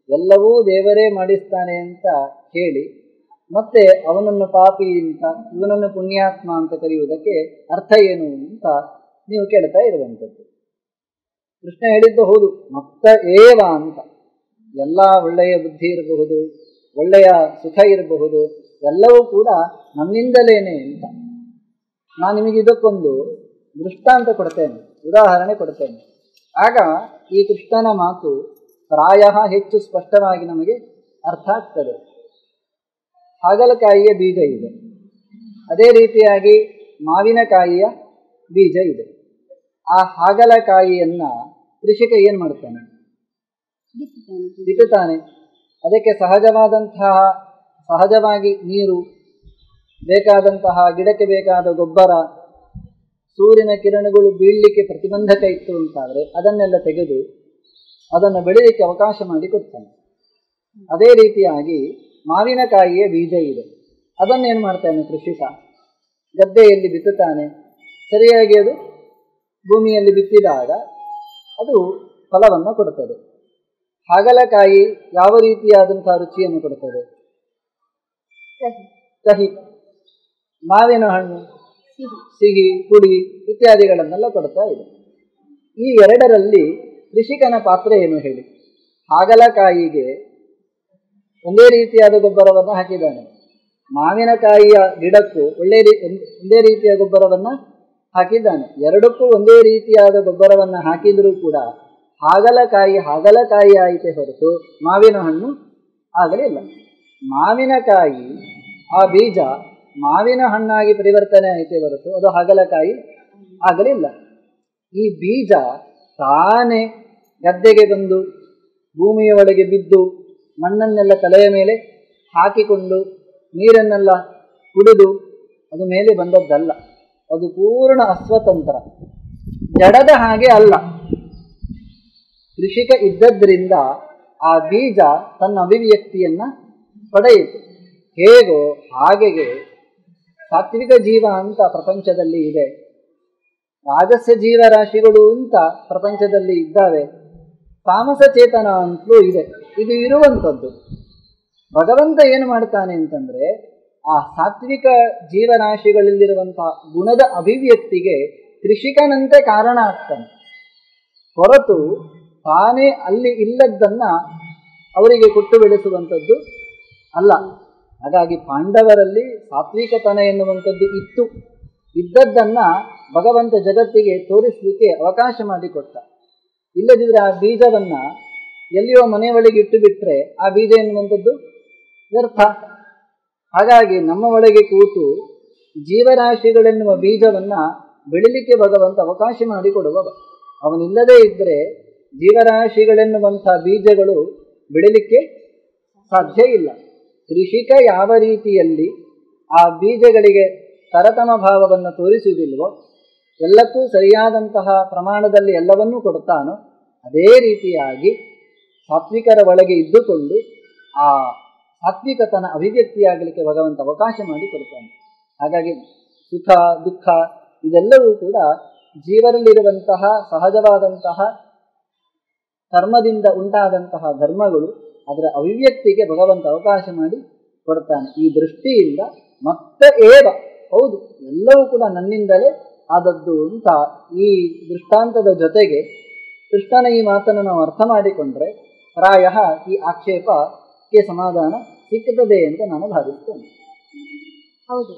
C: ಎಲ್ಲವೂ ದೇವರೇ ಮಾಡಿಸ್ತಾನೆ ಅಂತ ಹೇಳಿ ಮತ್ತೆ ಅವನನ್ನು ಪಾಪಿ ಅಂತ ಇವನನ್ನು ಪುಣ್ಯಾತ್ಮ ಅಂತ ಕರೆಯುವುದಕ್ಕೆ ಅರ್ಥ ಏನು ಅಂತ ನೀವು ಕೇಳ್ತಾ ಇರುವಂಥದ್ದು. ಕೃಷ್ಣ ಹೇಳಿದ್ದು ಹೌದು, ಮತ್ತ ಏವ ಅಂತ. ಎಲ್ಲ ಒಳ್ಳೆಯ ಬುದ್ಧಿ ಇರಬಹುದು, ಒಳ್ಳೆಯ ಸುಖ ಇರಬಹುದು, ಎಲ್ಲವೂ ಕೂಡ ನನ್ನಿಂದಲೇನೆ ಅಂತ. ನಾನು ನಿಮಗೆ ಇದಕ್ಕೊಂದು ದೃಷ್ಟಾಂತ ಕೊಡ್ತೇನೆ, ಉದಾಹರಣೆ ಕೊಡ್ತೇನೆ. ಆಗ ಈ ಕೃಷ್ಣನ ಮಾತು ಪ್ರಾಯ ಹೆಚ್ಚು ಸ್ಪಷ್ಟವಾಗಿ ನಮಗೆ ಅರ್ಥ ಆಗ್ತದೆ. ಹಾಗಲಕಾಯಿಯ ಬೀಜ ಇದೆ, ಅದೇ ರೀತಿಯಾಗಿ ಮಾವಿನಕಾಯಿಯ ಬೀಜ ಇದೆ. ಆ ಹಾಗಲಕಾಯಿಯನ್ನ ಕೃಷಿಕ ಏನು ಮಾಡ್ತಾನೆ? ಬಿತ್ತುತ್ತಾನೆ. ಅದಕ್ಕೆ ಸಹಜವಾದಂತಹ ಸಹಜವಾಗಿ ನೀರು, ಬೇಕಾದಂತಹ ಗಿಡಕ್ಕೆ ಬೇಕಾದ ಗೊಬ್ಬರ, ಸೂರ್ಯನ ಕಿರಣಗಳು ಬೀಳಲಿಕ್ಕೆ ಪ್ರತಿಬಂಧಕ ಇತ್ತು ಅಂತಾದರೆ ಅದನ್ನೆಲ್ಲ ತೆಗೆದು ಅದನ್ನು ಬೆಳೀಲಿಕ್ಕೆ ಅವಕಾಶ ಮಾಡಿ ಕೊಡ್ತಾನೆ. ಅದೇ ರೀತಿಯಾಗಿ ಮಾವಿನಕಾಯಿಯ ಬೀಜ ಇದೆ, ಅದನ್ನೇನು ಮಾಡ್ತಾನೆ ಕೃಷಿಕ? ಗದ್ದೆಯಲ್ಲಿ ಬಿತ್ತುತ್ತಾನೆ. ಸರಿಯಾಗಿ ಅದು ಭೂಮಿಯಲ್ಲಿ ಬಿತ್ತಿದಾಗ ಅದು ಫಲವನ್ನು ಕೊಡುತ್ತದೆ. ಹಾಗಲಕಾಯಿ ಯಾವ ರೀತಿಯಾದಂತಹ ರುಚಿಯನ್ನು ಕೊಡುತ್ತದೆ? ಕಹಿ. ಮಾವಿನ ಹಣ್ಣು ಸಿಹಿ, ಹುಳಿ ಇತ್ಯಾದಿಗಳನ್ನೆಲ್ಲ ಕೊಡ್ತಾ ಇದೆ. ಈ ಎರಡರಲ್ಲಿ ಕೃಷಿಕನ ಪಾತ್ರ ಏನು ಹೇಳಿ? ಹಾಗಲಕಾಯಿಗೆ ಒಂದೇ ರೀತಿಯಾದ ಗೊಬ್ಬರವನ್ನು ಹಾಕಿದ್ದಾನೆ, ಮಾವಿನಕಾಯಿಯ ಗಿಡಕ್ಕೂ ಒಳ್ಳೆ ರೀ ಒಂದೇ ರೀತಿಯ ಗೊಬ್ಬರವನ್ನು ಹಾಕಿದ್ದಾನೆ. ಎರಡಕ್ಕೂ ಒಂದೇ ರೀತಿಯಾದ ಗೊಬ್ಬರವನ್ನು ಹಾಕಿದರೂ ಕೂಡ ಹಾಗಲಕಾಯಿ ಹಾಗಲಕಾಯಿ ಆಯಿತೇ ಹೊರತು ಮಾವಿನ ಹಣ್ಣು ಆಗಲಿಲ್ಲ. ಮಾವಿನಕಾಯಿ ಆ ಬೀಜ ಮಾವಿನ ಹಣ್ಣಾಗಿ ಪರಿವರ್ತನೆ ಆಯಿತೇ ಹೊರತು ಅದು ಹಾಗಲಕಾಯಿ ಆಗಲಿಲ್ಲ. ಈ ಬೀಜ ತಾನೇ ಗದ್ದೆಗೆ ಬಂದು ಭೂಮಿಯ ಒಳಗೆ ಬಿದ್ದು ಮಣ್ಣನ್ನೆಲ್ಲ ತಲೆಯ ಮೇಲೆ ಹಾಕಿಕೊಂಡು ನೀರನ್ನೆಲ್ಲ ಕುಡಿದು ಅದು ಮೇಲೆ ಬಂದದ್ದಲ್ಲ. ಅದು ಪೂರ್ಣ ಅಸ್ವತಂತ್ರ, ಜಡದ ಹಾಗೆ ಅಲ್ಲ. ಕೃಷಿಕ ಇದ್ದದ್ರಿಂದ ಆ ಬೀಜ ತನ್ನ ಅಭಿವ್ಯಕ್ತಿಯನ್ನು ಪಡೆಯಿತು. ಹೇಗೋ ಹಾಗೆಗೆ ಸಾತ್ವಿಕ ಜೀವ ಅಂತ ಪ್ರಪಂಚದಲ್ಲಿ ಇದೆ, ರಾಜಸ್ಯ ಜೀವರಾಶಿಗಳು ಅಂತ ಪ್ರಪಂಚದಲ್ಲಿ ಇದ್ದಾವೆ, ತಾಮಸ ಚೇತನ ಅಂತಲೂ ಇದೆ. ಇದು ಇರುವಂಥದ್ದು. ಭಗವಂತ ಏನು ಮಾಡ್ತಾನೆ ಅಂತಂದರೆ ಆ ಸಾತ್ವಿಕ ಜೀವರಾಶಿಗಳಲ್ಲಿರುವಂತಹ ಗುಣದ ಅಭಿವ್ಯಕ್ತಿಗೆ ಕೃಷಿಕನಂತೆ ಕಾರಣ ಆಗ್ತಾನೆ ಹೊರತು ತಾನೇ ಅಲ್ಲಿ ಇಲ್ಲದ್ದನ್ನ ಅವರಿಗೆ ಕೊಟ್ಟು ಬೆಳೆಸುವಂಥದ್ದು ಅಲ್ಲ. ಹಾಗಾಗಿ ಪಾಂಡವರಲ್ಲಿ ಸಾತ್ವಿಕತನ ಎನ್ನುವಂಥದ್ದು ಇತ್ತು. ಇದ್ದದ್ದನ್ನ ಭಗವಂತ ಜಗತ್ತಿಗೆ ತೋರಿಸಲಿಕ್ಕೆ ಅವಕಾಶ ಮಾಡಿಕೊಟ್ಟ. ಇಲ್ಲದಿದ್ದರೆ ಆ ಬೀಜವನ್ನ ಎಲ್ಲಿಯೋ ಮನೆ ಒಳಗೆ ಇಟ್ಟು ಬಿಟ್ಟರೆ ಆ ಬೀಜ ಎನ್ನುವಂಥದ್ದು ವ್ಯರ್ಥ. ಹಾಗಾಗಿ ನಮ್ಮ ಒಳಗೆ ಕೂತು ಜೀವರಾಶಿಗಳೆನ್ನುವ ಬೀಜವನ್ನ ಬೆಳಿಲಿಕ್ಕೆ ಭಗವಂತ ಅವಕಾಶ ಮಾಡಿಕೊಡುವ. ಅವನಿಲ್ಲದೇ ಇದ್ದರೆ ಜೀವರಾಶಿಗಳೆನ್ನುವಂಥ ಬೀಜಗಳು ಬೆಳಿಲಿಕ್ಕೆ ಸಾಧ್ಯ ಇಲ್ಲ. ಕೃಷಿಕ ಯಾವ ರೀತಿಯಲ್ಲಿ ಆ ಬೀಜಗಳಿಗೆ ತರತಮ ಭಾವವನ್ನು ತೋರಿಸುವುದಿಲ್ವೋ, ಎಲ್ಲಕ್ಕೂ ಸರಿಯಾದಂತಹ ಪ್ರಮಾಣದಲ್ಲಿ ಎಲ್ಲವನ್ನೂ ಕೊಡ್ತಾನೋ, ಅದೇ ರೀತಿಯಾಗಿ ಸಾತ್ವಿಕರ ಒಳಗೆ ಇದ್ದುಕೊಂಡು ಆ ಸಾತ್ವಿಕತನ ಅಭಿವ್ಯಕ್ತಿಯಾಗಲಿಕ್ಕೆ ಭಗವಂತ ಅವಕಾಶ ಮಾಡಿ ಕೊಡ್ತಾನೆ. ಹಾಗಾಗಿ ಸುಖ ದುಃಖ ಇದೆಲ್ಲವೂ ಕೂಡ ಜೀವನದಲ್ಲಿರುವಂತಹ ಸಹಜವಾದಂತಹ ಕರ್ಮದಿಂದ ಉಂಟಾದಂತಹ ಧರ್ಮಗಳು, ಅದರ ಅಭಿವ್ಯಕ್ತಿಗೆ ಭಗವಂತ ಅವಕಾಶ ಮಾಡಿ ಕೊಡ್ತಾನೆ. ಈ ದೃಷ್ಟಿಯಿಂದ ಮತ್ತೆ ಏವ, ಹೌದು ಎಲ್ಲವೂ ಕೂಡ ನನ್ನಿಂದಲೇ ಆದದ್ದು ಅಂತ ಈ ದೃಷ್ಟಾಂತದ ಜೊತೆಗೆ ಕೃಷ್ಣನ ಈ ಮಾತನ್ನು ನಾವು ಅರ್ಥ ಮಾಡಿಕೊಂಡ್ರೆ ಪ್ರಾಯ ಈ ಆಕ್ಷೇಪಕ್ಕೆ ಸಮಾಧಾನ ಸಿಕ್ಕುತ್ತದೆ ಅಂತ ನಾನು ಭಾವಿಸ್ತೇನೆ.
B: ಹೌದು,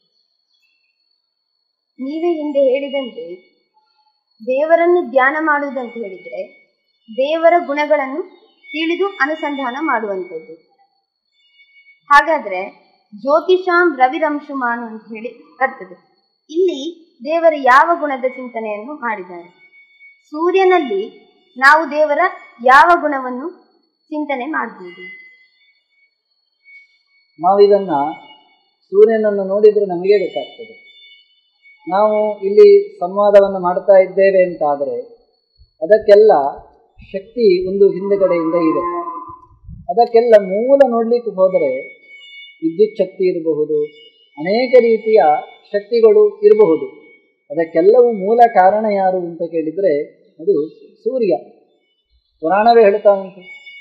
B: ನೀವೇ ಹಿಂದೆ ಹೇಳಿದಂತೆ ದೇವರನ್ನು ಧ್ಯಾನ ಮಾಡುವುದಂತ ಹೇಳಿದರೆ ದೇವರ ಗುಣಗಳನ್ನು ತಿಳಿದು ಅನುಸಂಧಾನ ಮಾಡುವಂಥದ್ದು. ಹಾಗಾದ್ರೆ ಜ್ಯೋತಿಷಾಂ ರವಿರಂಶುಮಾನು ಅಂತ ಹೇಳಿ ಬರ್ತದೆ. ಇಲ್ಲಿ ದೇವರ ಯಾವ ಗುಣದ ಚಿಂತನೆಯನ್ನು ಮಾಡಿದ್ದಾರೆ? ಸೂರ್ಯನಲ್ಲಿ ನಾವು ದೇವರ ಯಾವ ಗುಣವನ್ನು ಚಿಂತನೆ ಮಾಡಬಹುದು?
C: ನಾವಿದನ್ನ ಸೂರ್ಯನನ್ನು ನೋಡಿದ್ರೆ ನಮಗೆ ಗೊತ್ತಾಗ್ತದೆ. ನಾವು ಇಲ್ಲಿ ಸಂವಾದವನ್ನು ಮಾಡ್ತಾ ಇದ್ದೇವೆ ಅಂತಾದರೆ ಅದಕ್ಕೆಲ್ಲ ಶಕ್ತಿ ಒಂದು ಹಿಂದುಗಡೆಯಿಂದ ಇದೆ. ಅದಕ್ಕೆಲ್ಲ ಮೂಲ ನೋಡ್ಲಿಕ್ಕೆ ಹೋದರೆ ವಿದ್ಯುತ್ ಶಕ್ತಿ ಇರಬಹುದು, ಅನೇಕ ರೀತಿಯ ಶಕ್ತಿಗಳು ಇರಬಹುದು. ಅದಕ್ಕೆಲ್ಲವೂ ಮೂಲ ಕಾರಣ ಯಾರು ಅಂತ ಕೇಳಿದರೆ ಅದು ಸೂರ್ಯ. ಪುರಾಣವೇ ಹೇಳ್ತಾ ಉಂಟು,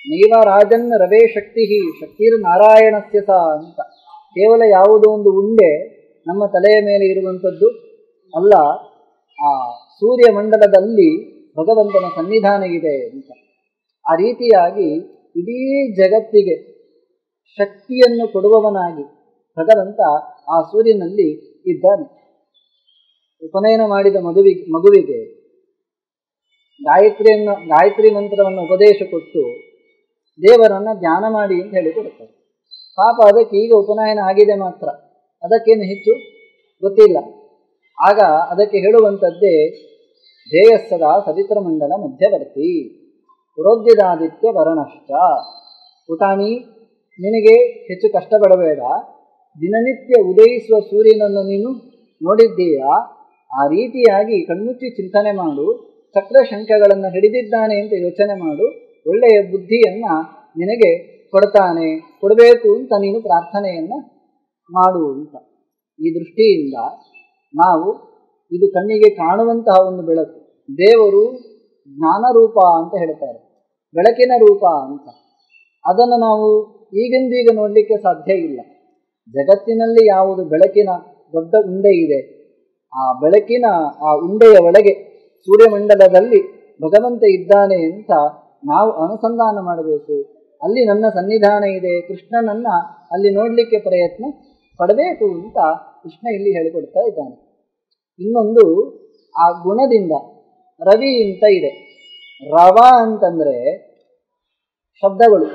C: ನೈವ ರಾಜನ್ ರವೇ ಶಕ್ತಿ ಶಕ್ತಿರ್ ನಾರಾಯಣಸ್ಯ ಸ ಅಂತ. ಕೇವಲ ಯಾವುದೋ ಒಂದು ಉಂಡೆ ನಮ್ಮ ತಲೆಯ ಮೇಲೆ ಇರುವಂಥದ್ದು ಅಲ್ಲ, ಆ ಸೂರ್ಯ ಮಂಡಲದಲ್ಲಿ ಭಗವಂತನ ಸನ್ನಿಧಾನ ಇದೆ ಅಂತ. ಆ ರೀತಿಯಾಗಿ ಇಡೀ ಜಗತ್ತಿಗೆ ಶಕ್ತಿಯನ್ನು ಕೊಡುವವನಾಗಿ ಭಗವಂತ ಆ ಸೂರ್ಯನಲ್ಲಿ ಇದ್ದಾನೆ. ಉಪನಯನ ಮಾಡಿದ ಮದುವಿಗೆ ಮಗುವಿಗೆ ಗಾಯತ್ರಿಯನ್ನು ಗಾಯತ್ರಿ ಮಂತ್ರವನ್ನು ಉಪದೇಶ ಕೊಟ್ಟು ದೇವರನ್ನು ಧ್ಯಾನ ಮಾಡಿ ಅಂತ ಹೇಳಿಕೊಡ್ತಾರೆ. ಪಾಪ ಅದಕ್ಕೆ ಈಗ ಉಪನಯನ ಆಗಿದೆ ಮಾತ್ರ, ಅದಕ್ಕೇನು ಹೆಚ್ಚು ಗೊತ್ತಿಲ್ಲ. ಆಗ ಅದಕ್ಕೆ ಹೇಳುವಂಥದ್ದೇ ಧ್ಯೇಯಸ್ಸದ ಸವಿತ್ರ ಮಂಡಲ ಮಧ್ಯವರ್ತಿ ಪುರೋದ್ಯದಾದಿತ್ಯ ವರ್ಣಶ್ಚ. ಪುಟಾಣಿ, ನಿನಗೆ ಹೆಚ್ಚು ಕಷ್ಟಪಡಬೇಡ, ದಿನನಿತ್ಯ ಉದಯಿಸುವ ಸೂರ್ಯನನ್ನು ನೀನು ನೋಡಿದ್ದೀಯಾ, ಆ ರೀತಿಯಾಗಿ ಕಣ್ಮುಚ್ಚಿ ಚಿಂತನೆ ಮಾಡು, ಚಕ್ರ ಶಂಖಗಳನ್ನು ಹಿಡಿದಿದ್ದಾನೆ ಅಂತ ಯೋಚನೆ ಮಾಡು, ಒಳ್ಳೆಯ ಬುದ್ಧಿಯನ್ನು ನಿನಗೆ ಕೊಡ್ತಾನೆ, ಕೊಡಬೇಕು ಅಂತ ನೀನು ಪ್ರಾರ್ಥನೆಯನ್ನು ಮಾಡು ಅಂತ. ಈ ದೃಷ್ಟಿಯಿಂದ ನಾವು ಇದು ಕಣ್ಣಿಗೆ ಕಾಣುವಂತಹ ಒಂದು ಬೆಳಕು. ದೇವರು ಜ್ಞಾನರೂಪ ಅಂತ ಹೇಳ್ತಾರೆ, ಬೆಳಕಿನ ರೂಪ ಅಂತ. ಅದನ್ನು ನಾವು ಈಗಿಂದೀಗ ನೋಡಲಿಕ್ಕೆ ಸಾಧ್ಯ ಇಲ್ಲ. ಜಗತ್ತಿನಲ್ಲಿ ಯಾವುದು ಬೆಳಕಿನ ದೊಡ್ಡ ಉಂಡೆ ಇದೆ, ಆ ಬೆಳಕಿನ ಆ ಉಂಡೆಯ ಒಳಗೆ ಸೂರ್ಯಮಂಡಲದಲ್ಲಿ ಭಗವಂತ ಇದ್ದಾನೆ ಅಂತ ನಾವು ಅನುಸಂಧಾನ ಮಾಡಬೇಕು. ಅಲ್ಲಿ ನನ್ನ ಸನ್ನಿಧಾನ ಇದೆ, ಕೃಷ್ಣನನ್ನ ಅಲ್ಲಿ ನೋಡಲಿಕ್ಕೆ ಪ್ರಯತ್ನ ಪಡಬೇಕು ಅಂತ ಕೃಷ್ಣ ಇಲ್ಲಿ ಹೇಳಿಕೊಡ್ತಾ ಇದ್ದಾನೆ. ಇನ್ನೊಂದು ಆ ಗುಣದಿಂದ ರವಿ ಅಂತ ಇದೆ. ರವ ಅಂತಂದ್ರೆ ಶಬ್ದಗಳು,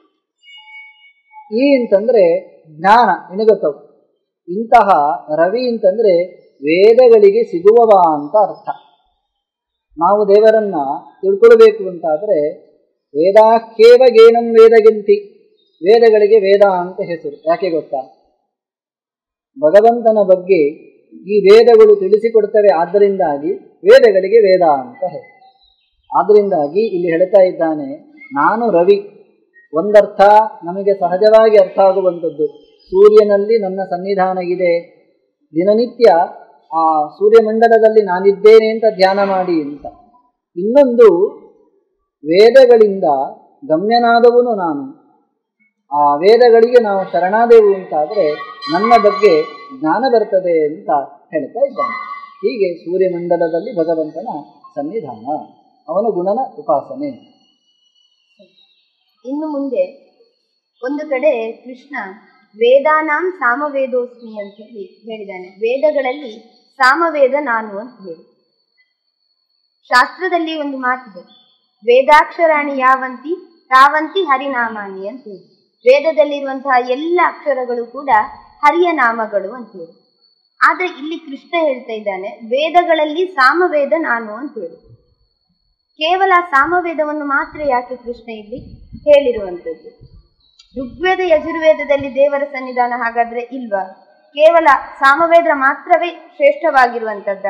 C: ಈ ಅಂತಂದ್ರೆ ಜ್ಞಾನ, ನಿನಗೊತ್ತವು. ಇಂತಹ ರವಿ ಅಂತಂದ್ರೆ ವೇದಗಳಿಗೆ ಸಿಗುವವ ಅಂತ ಅರ್ಥ. ನಾವು ದೇವರನ್ನ ತಿಳ್ಕೊಳ್ಬೇಕು ಅಂತಾದರೆ ವೇದಾಖ್ಯೇವ ಗೇನಂ ವೇದಗಿಂತಿ, ವೇದಗಳಿಗೆ ವೇದ ಅಂತ ಹೆಸರು. ಯಾಕೆ ಗೊತ್ತಾ? ಭಗವಂತನ ಬಗ್ಗೆ ಈ ವೇದಗಳು ತಿಳಿಸಿಕೊಡ್ತವೆ, ಆದ್ದರಿಂದಾಗಿ ವೇದಗಳಿಗೆ ವೇದ ಅಂತ ಹೆಸರು. ಆದ್ದರಿಂದಾಗಿ ಇಲ್ಲಿ ಹೇಳ್ತಾ ಇದ್ದಾನೆ, ನಾನು ರವಿ. ಒಂದರ್ಥ ನಮಗೆ ಸಹಜವಾಗಿ ಅರ್ಥ ಆಗುವಂಥದ್ದು, ಸೂರ್ಯನಲ್ಲಿ ನನ್ನ ಸನ್ನಿಧಾನ ಇದೆ, ದಿನನಿತ್ಯ ಆ ಸೂರ್ಯಮಂಡಲದಲ್ಲಿ ನಾನಿದ್ದೇನೆ ಅಂತ ಧ್ಯಾನ ಮಾಡಿ ಅಂತ. ಇನ್ನೊಂದು, ವೇದಗಳಿಂದ ಗಮ್ಯನಾದವನು ನಾನು, ಆ ವೇದಗಳಿಗೆ ನಾವು ಶರಣಾದೆವು ಅಂತಾದರೆ ನನ್ನ ಬಗ್ಗೆ ಜ್ಞಾನ ಬರ್ತದೆ ಅಂತ ಹೇಳ್ತಾ ಇದ್ದಾನೆ. ಹೀಗೆ ಸೂರ್ಯಮಂಡಲದಲ್ಲಿ ಭಗವಂತನ ಸನ್ನಿಧಾನ, ಅವನ ಗುಣನ ಉಪಾಸನೆ.
B: ಇನ್ನು ಮುಂದೆ ಒಂದು ಕಡೆ ಕೃಷ್ಣ ವೇದಾನಾಂ ಸಾಮವೇದೋಸ್ಮಿ ಅಂತ ಹೇಳಿ ಹೇಳಿದ್ದಾನೆ. ವೇದಗಳಲ್ಲಿ ಸಾಮವೇದ ನಾನು ಅಂತ ಹೇಳಿ. ಶಾಸ್ತ್ರದಲ್ಲಿ ಒಂದು ಮಾತಿದೆ, ವೇದಾಕ್ಷರಾಣಿ ಯಾವಂತಿ ತಾವಂತಿ ಹರಿನಾಮಾನಿ ಅಂತ ಹೇಳಿ. ವೇದದಲ್ಲಿರುವಂತಹ ಎಲ್ಲ ಅಕ್ಷರಗಳು ಕೂಡ ಹರಿಯ ನಾಮಗಳು ಅಂತ ಹೇಳಿ. ಆದ್ರೆ ಇಲ್ಲಿ ಕೃಷ್ಣ ಹೇಳ್ತಾ ಇದ್ದಾನೆ, ವೇದಗಳಲ್ಲಿ ಸಾಮವೇದ ನಾನು ಅಂತ ಹೇಳಿ. ಕೇವಲ ಸಾಮವೇದವನ್ನು ಮಾತ್ರ ಯಾಕೆ ಕೃಷ್ಣ ಇಲ್ಲಿ ಹೇಳಿರುವಂಥದ್ದು? ಋಗ್ವೇದ ಯಜುರ್ವೇದದಲ್ಲಿ ದೇವರ ಸನ್ನಿಧಾನ ಹಾಗಾದ್ರೆ ಇಲ್ವಾ? ಕೇವಲ ಸಾಮವೇದ ಮಾತ್ರವೇ ಶ್ರೇಷ್ಠವಾಗಿರುವಂಥದ್ದ?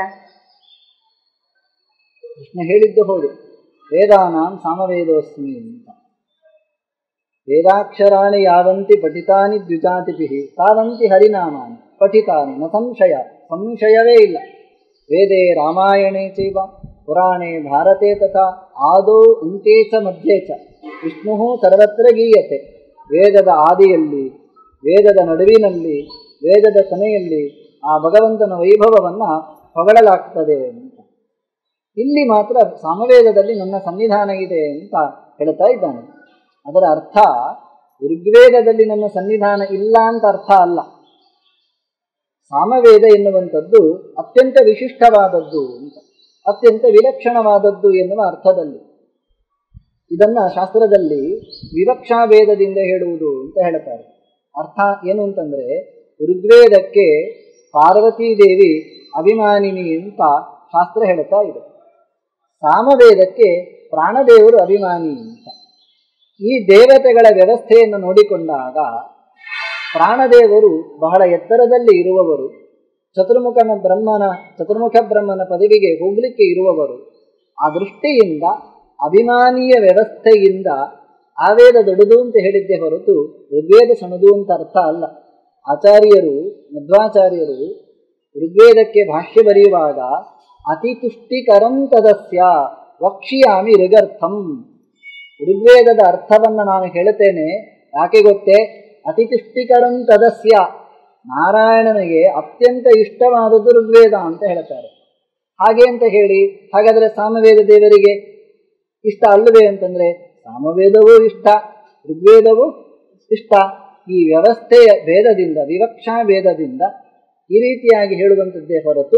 C: ಕೃಷ್ಣ ಹೇಳಿದ್ದು ಹೌದು, ವೇದಾನಾಂ ಸಾಮವೇದೋಸ್ಮಿ ಅಂತ. ವೇದಾಕ್ಷರಾಣಿ ಯಾವಂತಿ ಪಠಿತಾನಿ ದ್ವಿಜಾತಿಭಿಃ ತಾವಂತಿ ಹರಿನಾಮಾನಿ ಪಠಿತಾನಿ ನ ಸಂಶಯ, ಸಂಶಯವೇ ಇಲ್ಲ. ವೇದೇ ರಾಮಾಯಣೇ ಚೈವ ಪುರಾಣೇ ಭಾರತೆ ತಥಾ ಆದೌ ಅಂತೆ ಚ ಮಧ್ಯೆ ಚ ವಿಷ್ಣು ಸರ್ವತ್ರ ಗೀಯತೆ. ವೇದದ ಆದಿಯಲ್ಲಿ, ವೇದದ ನಡುವಿನಲ್ಲಿ, ವೇದದ ಕೊನೆಯಲ್ಲಿ ಆ ಭಗವಂತನ ವೈಭವವನ್ನು ಹೊಗಳಲಾಗ್ತದೆ ಅಂತ. ಇಲ್ಲಿ ಮಾತ್ರ ಸಾಮವೇದದಲ್ಲಿ ನನ್ನ ಸನ್ನಿಧಾನ ಇದೆ ಅಂತ ಹೇಳ್ತಾ ಇದ್ದಾನೆ. ಅದರ ಅರ್ಥ ಋಗ್ವೇದದಲ್ಲಿ ನನ್ನ ಸನ್ನಿಧಾನ ಇಲ್ಲ ಅಂತ ಅರ್ಥ ಅಲ್ಲ. ಸಾಮವೇದ ಎನ್ನುವಂಥದ್ದು ಅತ್ಯಂತ ವಿಶಿಷ್ಟವಾದದ್ದು ಅಂತ, ಅತ್ಯಂತ ವಿಲಕ್ಷಣವಾದದ್ದು ಎನ್ನುವ ಅರ್ಥದಲ್ಲಿ. ಇದನ್ನ ಶಾಸ್ತ್ರದಲ್ಲಿ ವಿವಕ್ಷಾ ವೇದದಿಂದ ಹೇಳುವುದು ಅಂತ ಹೇಳ್ತಾರೆ. ಅರ್ಥ ಏನು ಅಂತಂದ್ರೆ, ಋಗ್ವೇದಕ್ಕೆ ಪಾರ್ವತೀದೇವಿ ಅಭಿಮಾನಿನಿ ಅಂತ ಶಾಸ್ತ್ರ ಹೇಳ್ತಾ ಇದೆ, ಸಾಮವೇದಕ್ಕೆ ಪ್ರಾಣದೇವರು ಅಭಿಮಾನಿ ಅಂತ. ಈ ದೇವತೆಗಳ ವ್ಯವಸ್ಥೆಯನ್ನು ನೋಡಿಕೊಂಡಾಗ ಪ್ರಾಣದೇವರು ಬಹಳ ಎತ್ತರದಲ್ಲಿ ಇರುವವರು, ಚತುರ್ಮುಖನ ಬ್ರಹ್ಮನ ಚತುರ್ಮುಖ ಬ್ರಹ್ಮನ ಪದವಿಗೆ ಹೋಗಲಿಕ್ಕೆ ಇರುವವರು. ಆ ದೃಷ್ಟಿಯಿಂದ ಅಭಿಮಾನಿಯ ವ್ಯವಸ್ಥೆಯಿಂದ ಆ ವೇದ ದೊಡ್ಡದು ಅಂತ ಹೇಳಿದ್ದೆ ಹೊರತು ಋಗ್ವೇದ ಸಣ್ಣದು ಅಂತ ಅರ್ಥ ಅಲ್ಲ. ಆಚಾರ್ಯರು, ಮಧ್ವಾಚಾರ್ಯರು ಋಗ್ವೇದಕ್ಕೆ ಭಾಷ್ಯ ಬರೆಯುವಾಗ ಅತಿ ತುಷ್ಟಿಕರಂ ತದಸ್ಯ ವಕ್ಷ್ಯಾಮಿ ಋಗರ್ಥಂ, ಋಗ್ವೇದದ ಅರ್ಥವನ್ನು ನಾನು ಹೇಳುತ್ತೇನೆ. ಯಾಕೆ ಗೊತ್ತೇ? ಅತಿತುಷ್ಟಿಕರಂ ತದಸ್ಯ, ನಾರಾಯಣನಿಗೆ ಅತ್ಯಂತ ಇಷ್ಟವಾದದ್ದು ಋಗ್ವೇದ ಅಂತ ಹೇಳ್ತಾರೆ. ಹಾಗೆ ಅಂತ ಹೇಳಿ ಹಾಗಾದರೆ ಸಾಮವೇದ ದೇವರಿಗೆ ಇಷ್ಟ ಅಲ್ಲವೇ ಅಂತಂದರೆ, ಸಾಮವೇದವೂ ಇಷ್ಟ, ಋಗ್ವೇದವೂ ಇಷ್ಟ. ಈ ವ್ಯವಸ್ಥೆಯ ಭೇದದಿಂದ, ವಿವಕ್ಷಾ ಭೇದದಿಂದ ಈ ರೀತಿಯಾಗಿ ಹೇಳುವಂಥದ್ದೇ ಹೊರತು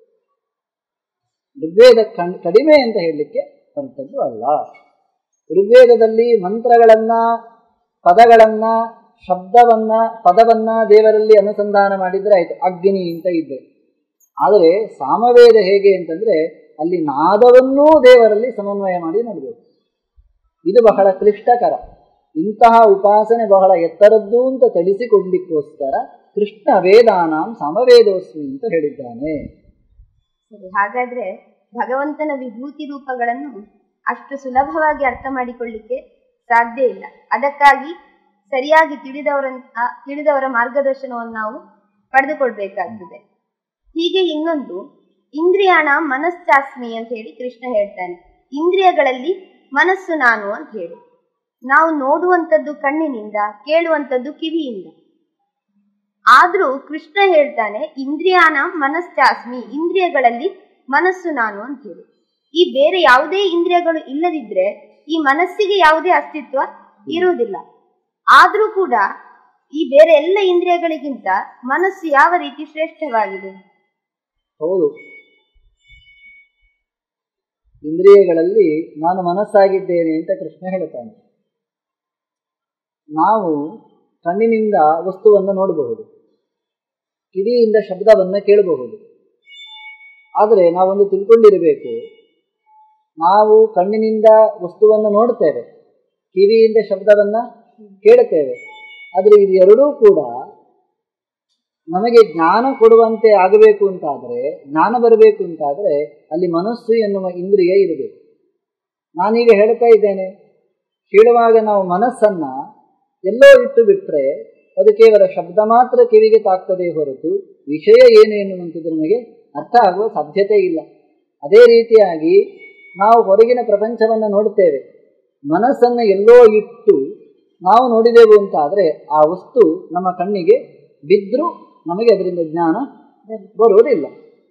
C: ಋಗ್ವೇದ ಕಡಿಮೆ ಅಂತ ಹೇಳಲಿಕ್ಕೆ ಹೊರಟದ್ದು ಅಲ್ಲ. ಋಗ್ವೇದದಲ್ಲಿ ಮಂತ್ರಗಳನ್ನ, ಪದಗಳನ್ನ, ಶಬ್ದವನ್ನ, ಪದವನ್ನ ದೇವರಲ್ಲಿ ಅನುಸಂಧಾನ ಮಾಡಿದ್ರೆ ಆಯ್ತು, ಅಗ್ನಿ ಅಂತ ಇದ್ದರೆ. ಆದರೆ ಸಾಮವೇದ ಹೇಗೆ ಅಂತಂದ್ರೆ ಅಲ್ಲಿ ನಾದವನ್ನೂ ದೇವರಲ್ಲಿ ಸಮನ್ವಯ ಮಾಡಿ ನೋಡಬೇಕು. ಇದು ಬಹಳ ಕ್ಲಿಷ್ಟಕರ. ಇಂತಹ ಉಪಾಸನೆ ಬಹಳ ಎತ್ತರದ್ದು ಅಂತ ತಿಳಿಸಿಕೊಡ್ಲಿಕ್ಕೋಸ್ಕರ ಕೃಷ್ಣ ವೇದಾನಾಂ ಸಮವೇದೋಸ್ಮಿ ಅಂತ ಹೇಳಿದ್ದಾನೆ.
B: ಸರಿ, ಹಾಗಾದ್ರೆ ಭಗವಂತನ ವಿಭೂತಿ ರೂಪಗಳನ್ನು ಅಷ್ಟು ಸುಲಭವಾಗಿ ಅರ್ಥ ಮಾಡಿಕೊಳ್ಳಿಕ್ಕೆ ಸಾಧ್ಯ ಇಲ್ಲ. ಅದಕ್ಕಾಗಿ ಸರಿಯಾಗಿ ತಿಳಿದವರ ತಿಳಿದವರ ಮಾರ್ಗದರ್ಶನವನ್ನು ನಾವು ಪಡೆದುಕೊಳ್ಬೇಕಾಗ್ತದೆ. ಹೀಗೆ ಇನ್ನೊಂದು, ಇಂದ್ರಿಯಾಣ ಮನಶ್ಚಾಸ್ಮಿ ಅಂತ ಹೇಳಿ ಕೃಷ್ಣ ಹೇಳ್ತಾನೆ. ಇಂದ್ರಿಯಗಳಲ್ಲಿ ಮನಸ್ಸು ನಾನು ಅಂತ ಹೇಳಿ. ನಾವು ನೋಡುವಂಥದ್ದು ಕಣ್ಣಿನಿಂದ, ಕೇಳುವಂಥದ್ದು ಕಿವಿಯಿಂದ. ಆದ್ರೂ ಕೃಷ್ಣ ಹೇಳ್ತಾನೆ ಇಂದ್ರಿಯಾಣ ಮನಶ್ಚಾಸ್ಮಿ, ಇಂದ್ರಿಯಗಳಲ್ಲಿ ಮನಸ್ಸು ನಾನು ಅಂತ ಹೇಳಿ. ಈ ಬೇರೆ ಯಾವುದೇ ಇಂದ್ರಿಯಗಳು ಇಲ್ಲದಿದ್ರೆ ಈ ಮನಸ್ಸಿಗೆ ಯಾವುದೇ ಅಸ್ತಿತ್ವ ಇರುವುದಿಲ್ಲ. ಆದ್ರೂ ಕೂಡ ಈ ಬೇರೆ ಎಲ್ಲ ಇಂದ್ರಿಯಗಳಿಗಿಂತ ಮನಸ್ಸು ಯಾವ ರೀತಿ ಶ್ರೇಷ್ಠವಾಗಿದೆ?
C: ಹೌದು, ಇಂದ್ರಿಯಗಳಲ್ಲಿ ನಾನು ಮನಸ್ಸಾಗಿದ್ದೇನೆ ಅಂತ ಕೃಷ್ಣ ಹೇಳ್ತಾನೆ. ನಾವು ಕಣ್ಣಿನಿಂದ ವಸ್ತುವನ್ನು ನೋಡಬಹುದು, ಕಿವಿಯಿಂದ ಶಬ್ದವನ್ನು ಕೇಳಬಹುದು. ಆದರೆ ನಾವೊಂದು ತಿಳ್ಕೊಂಡಿರಬೇಕು, ನಾವು ಕಣ್ಣಿನಿಂದ ವಸ್ತುವನ್ನು ನೋಡ್ತೇವೆ, ಕಿವಿಯಿಂದ ಶಬ್ದವನ್ನು ಕೇಳುತ್ತೇವೆ. ಆದರೆ ಇದು ಎರಡೂ ಕೂಡ ನಮಗೆ ಜ್ಞಾನ ಕೊಡುವಂತೆ ಆಗಬೇಕು ಅಂತಾದರೆ, ಜ್ಞಾನ ಬರಬೇಕು ಅಂತಾದರೆ ಅಲ್ಲಿ ಮನಸ್ಸು ಎನ್ನುವ ಇಂದ್ರಿಯ ಇರಬೇಕು. ನಾನೀಗ ಹೇಳ್ತಾ ಇದ್ದೇನೆ, ಕೇಳುವಾಗ ನಾವು ಮನಸ್ಸನ್ನು ಎಲ್ಲೋ ಇಟ್ಟು ಬಿಟ್ಟರೆ ಅದು ಕೇವಲ ಶಬ್ದ ಮಾತ್ರ ಕಿವಿಗೆ ತಾಕ್ತದೆ ಹೊರತು ವಿಷಯ ಏನು ಎನ್ನುವಂಥದ್ದು ನಮಗೆ ಅರ್ಥ ಆಗುವ ಸಾಧ್ಯತೆ ಇಲ್ಲ. ಅದೇ ರೀತಿಯಾಗಿ ನಾವು ಹೊರಗಿನ ಪ್ರಪಂಚವನ್ನು ನೋಡ್ತೇವೆ, ಮನಸ್ಸನ್ನು ಎಲ್ಲೋ ಇಟ್ಟು ನಾವು ನೋಡಿದೆವು ಅಂತಾದರೆ ಆ ವಸ್ತು ನಮ್ಮ ಕಣ್ಣಿಗೆ ಬಿದ್ದರೂ ನಮಗೆ ಅದರಿಂದ ಜ್ಞಾನ ಬರುವುದಿಲ್ಲ.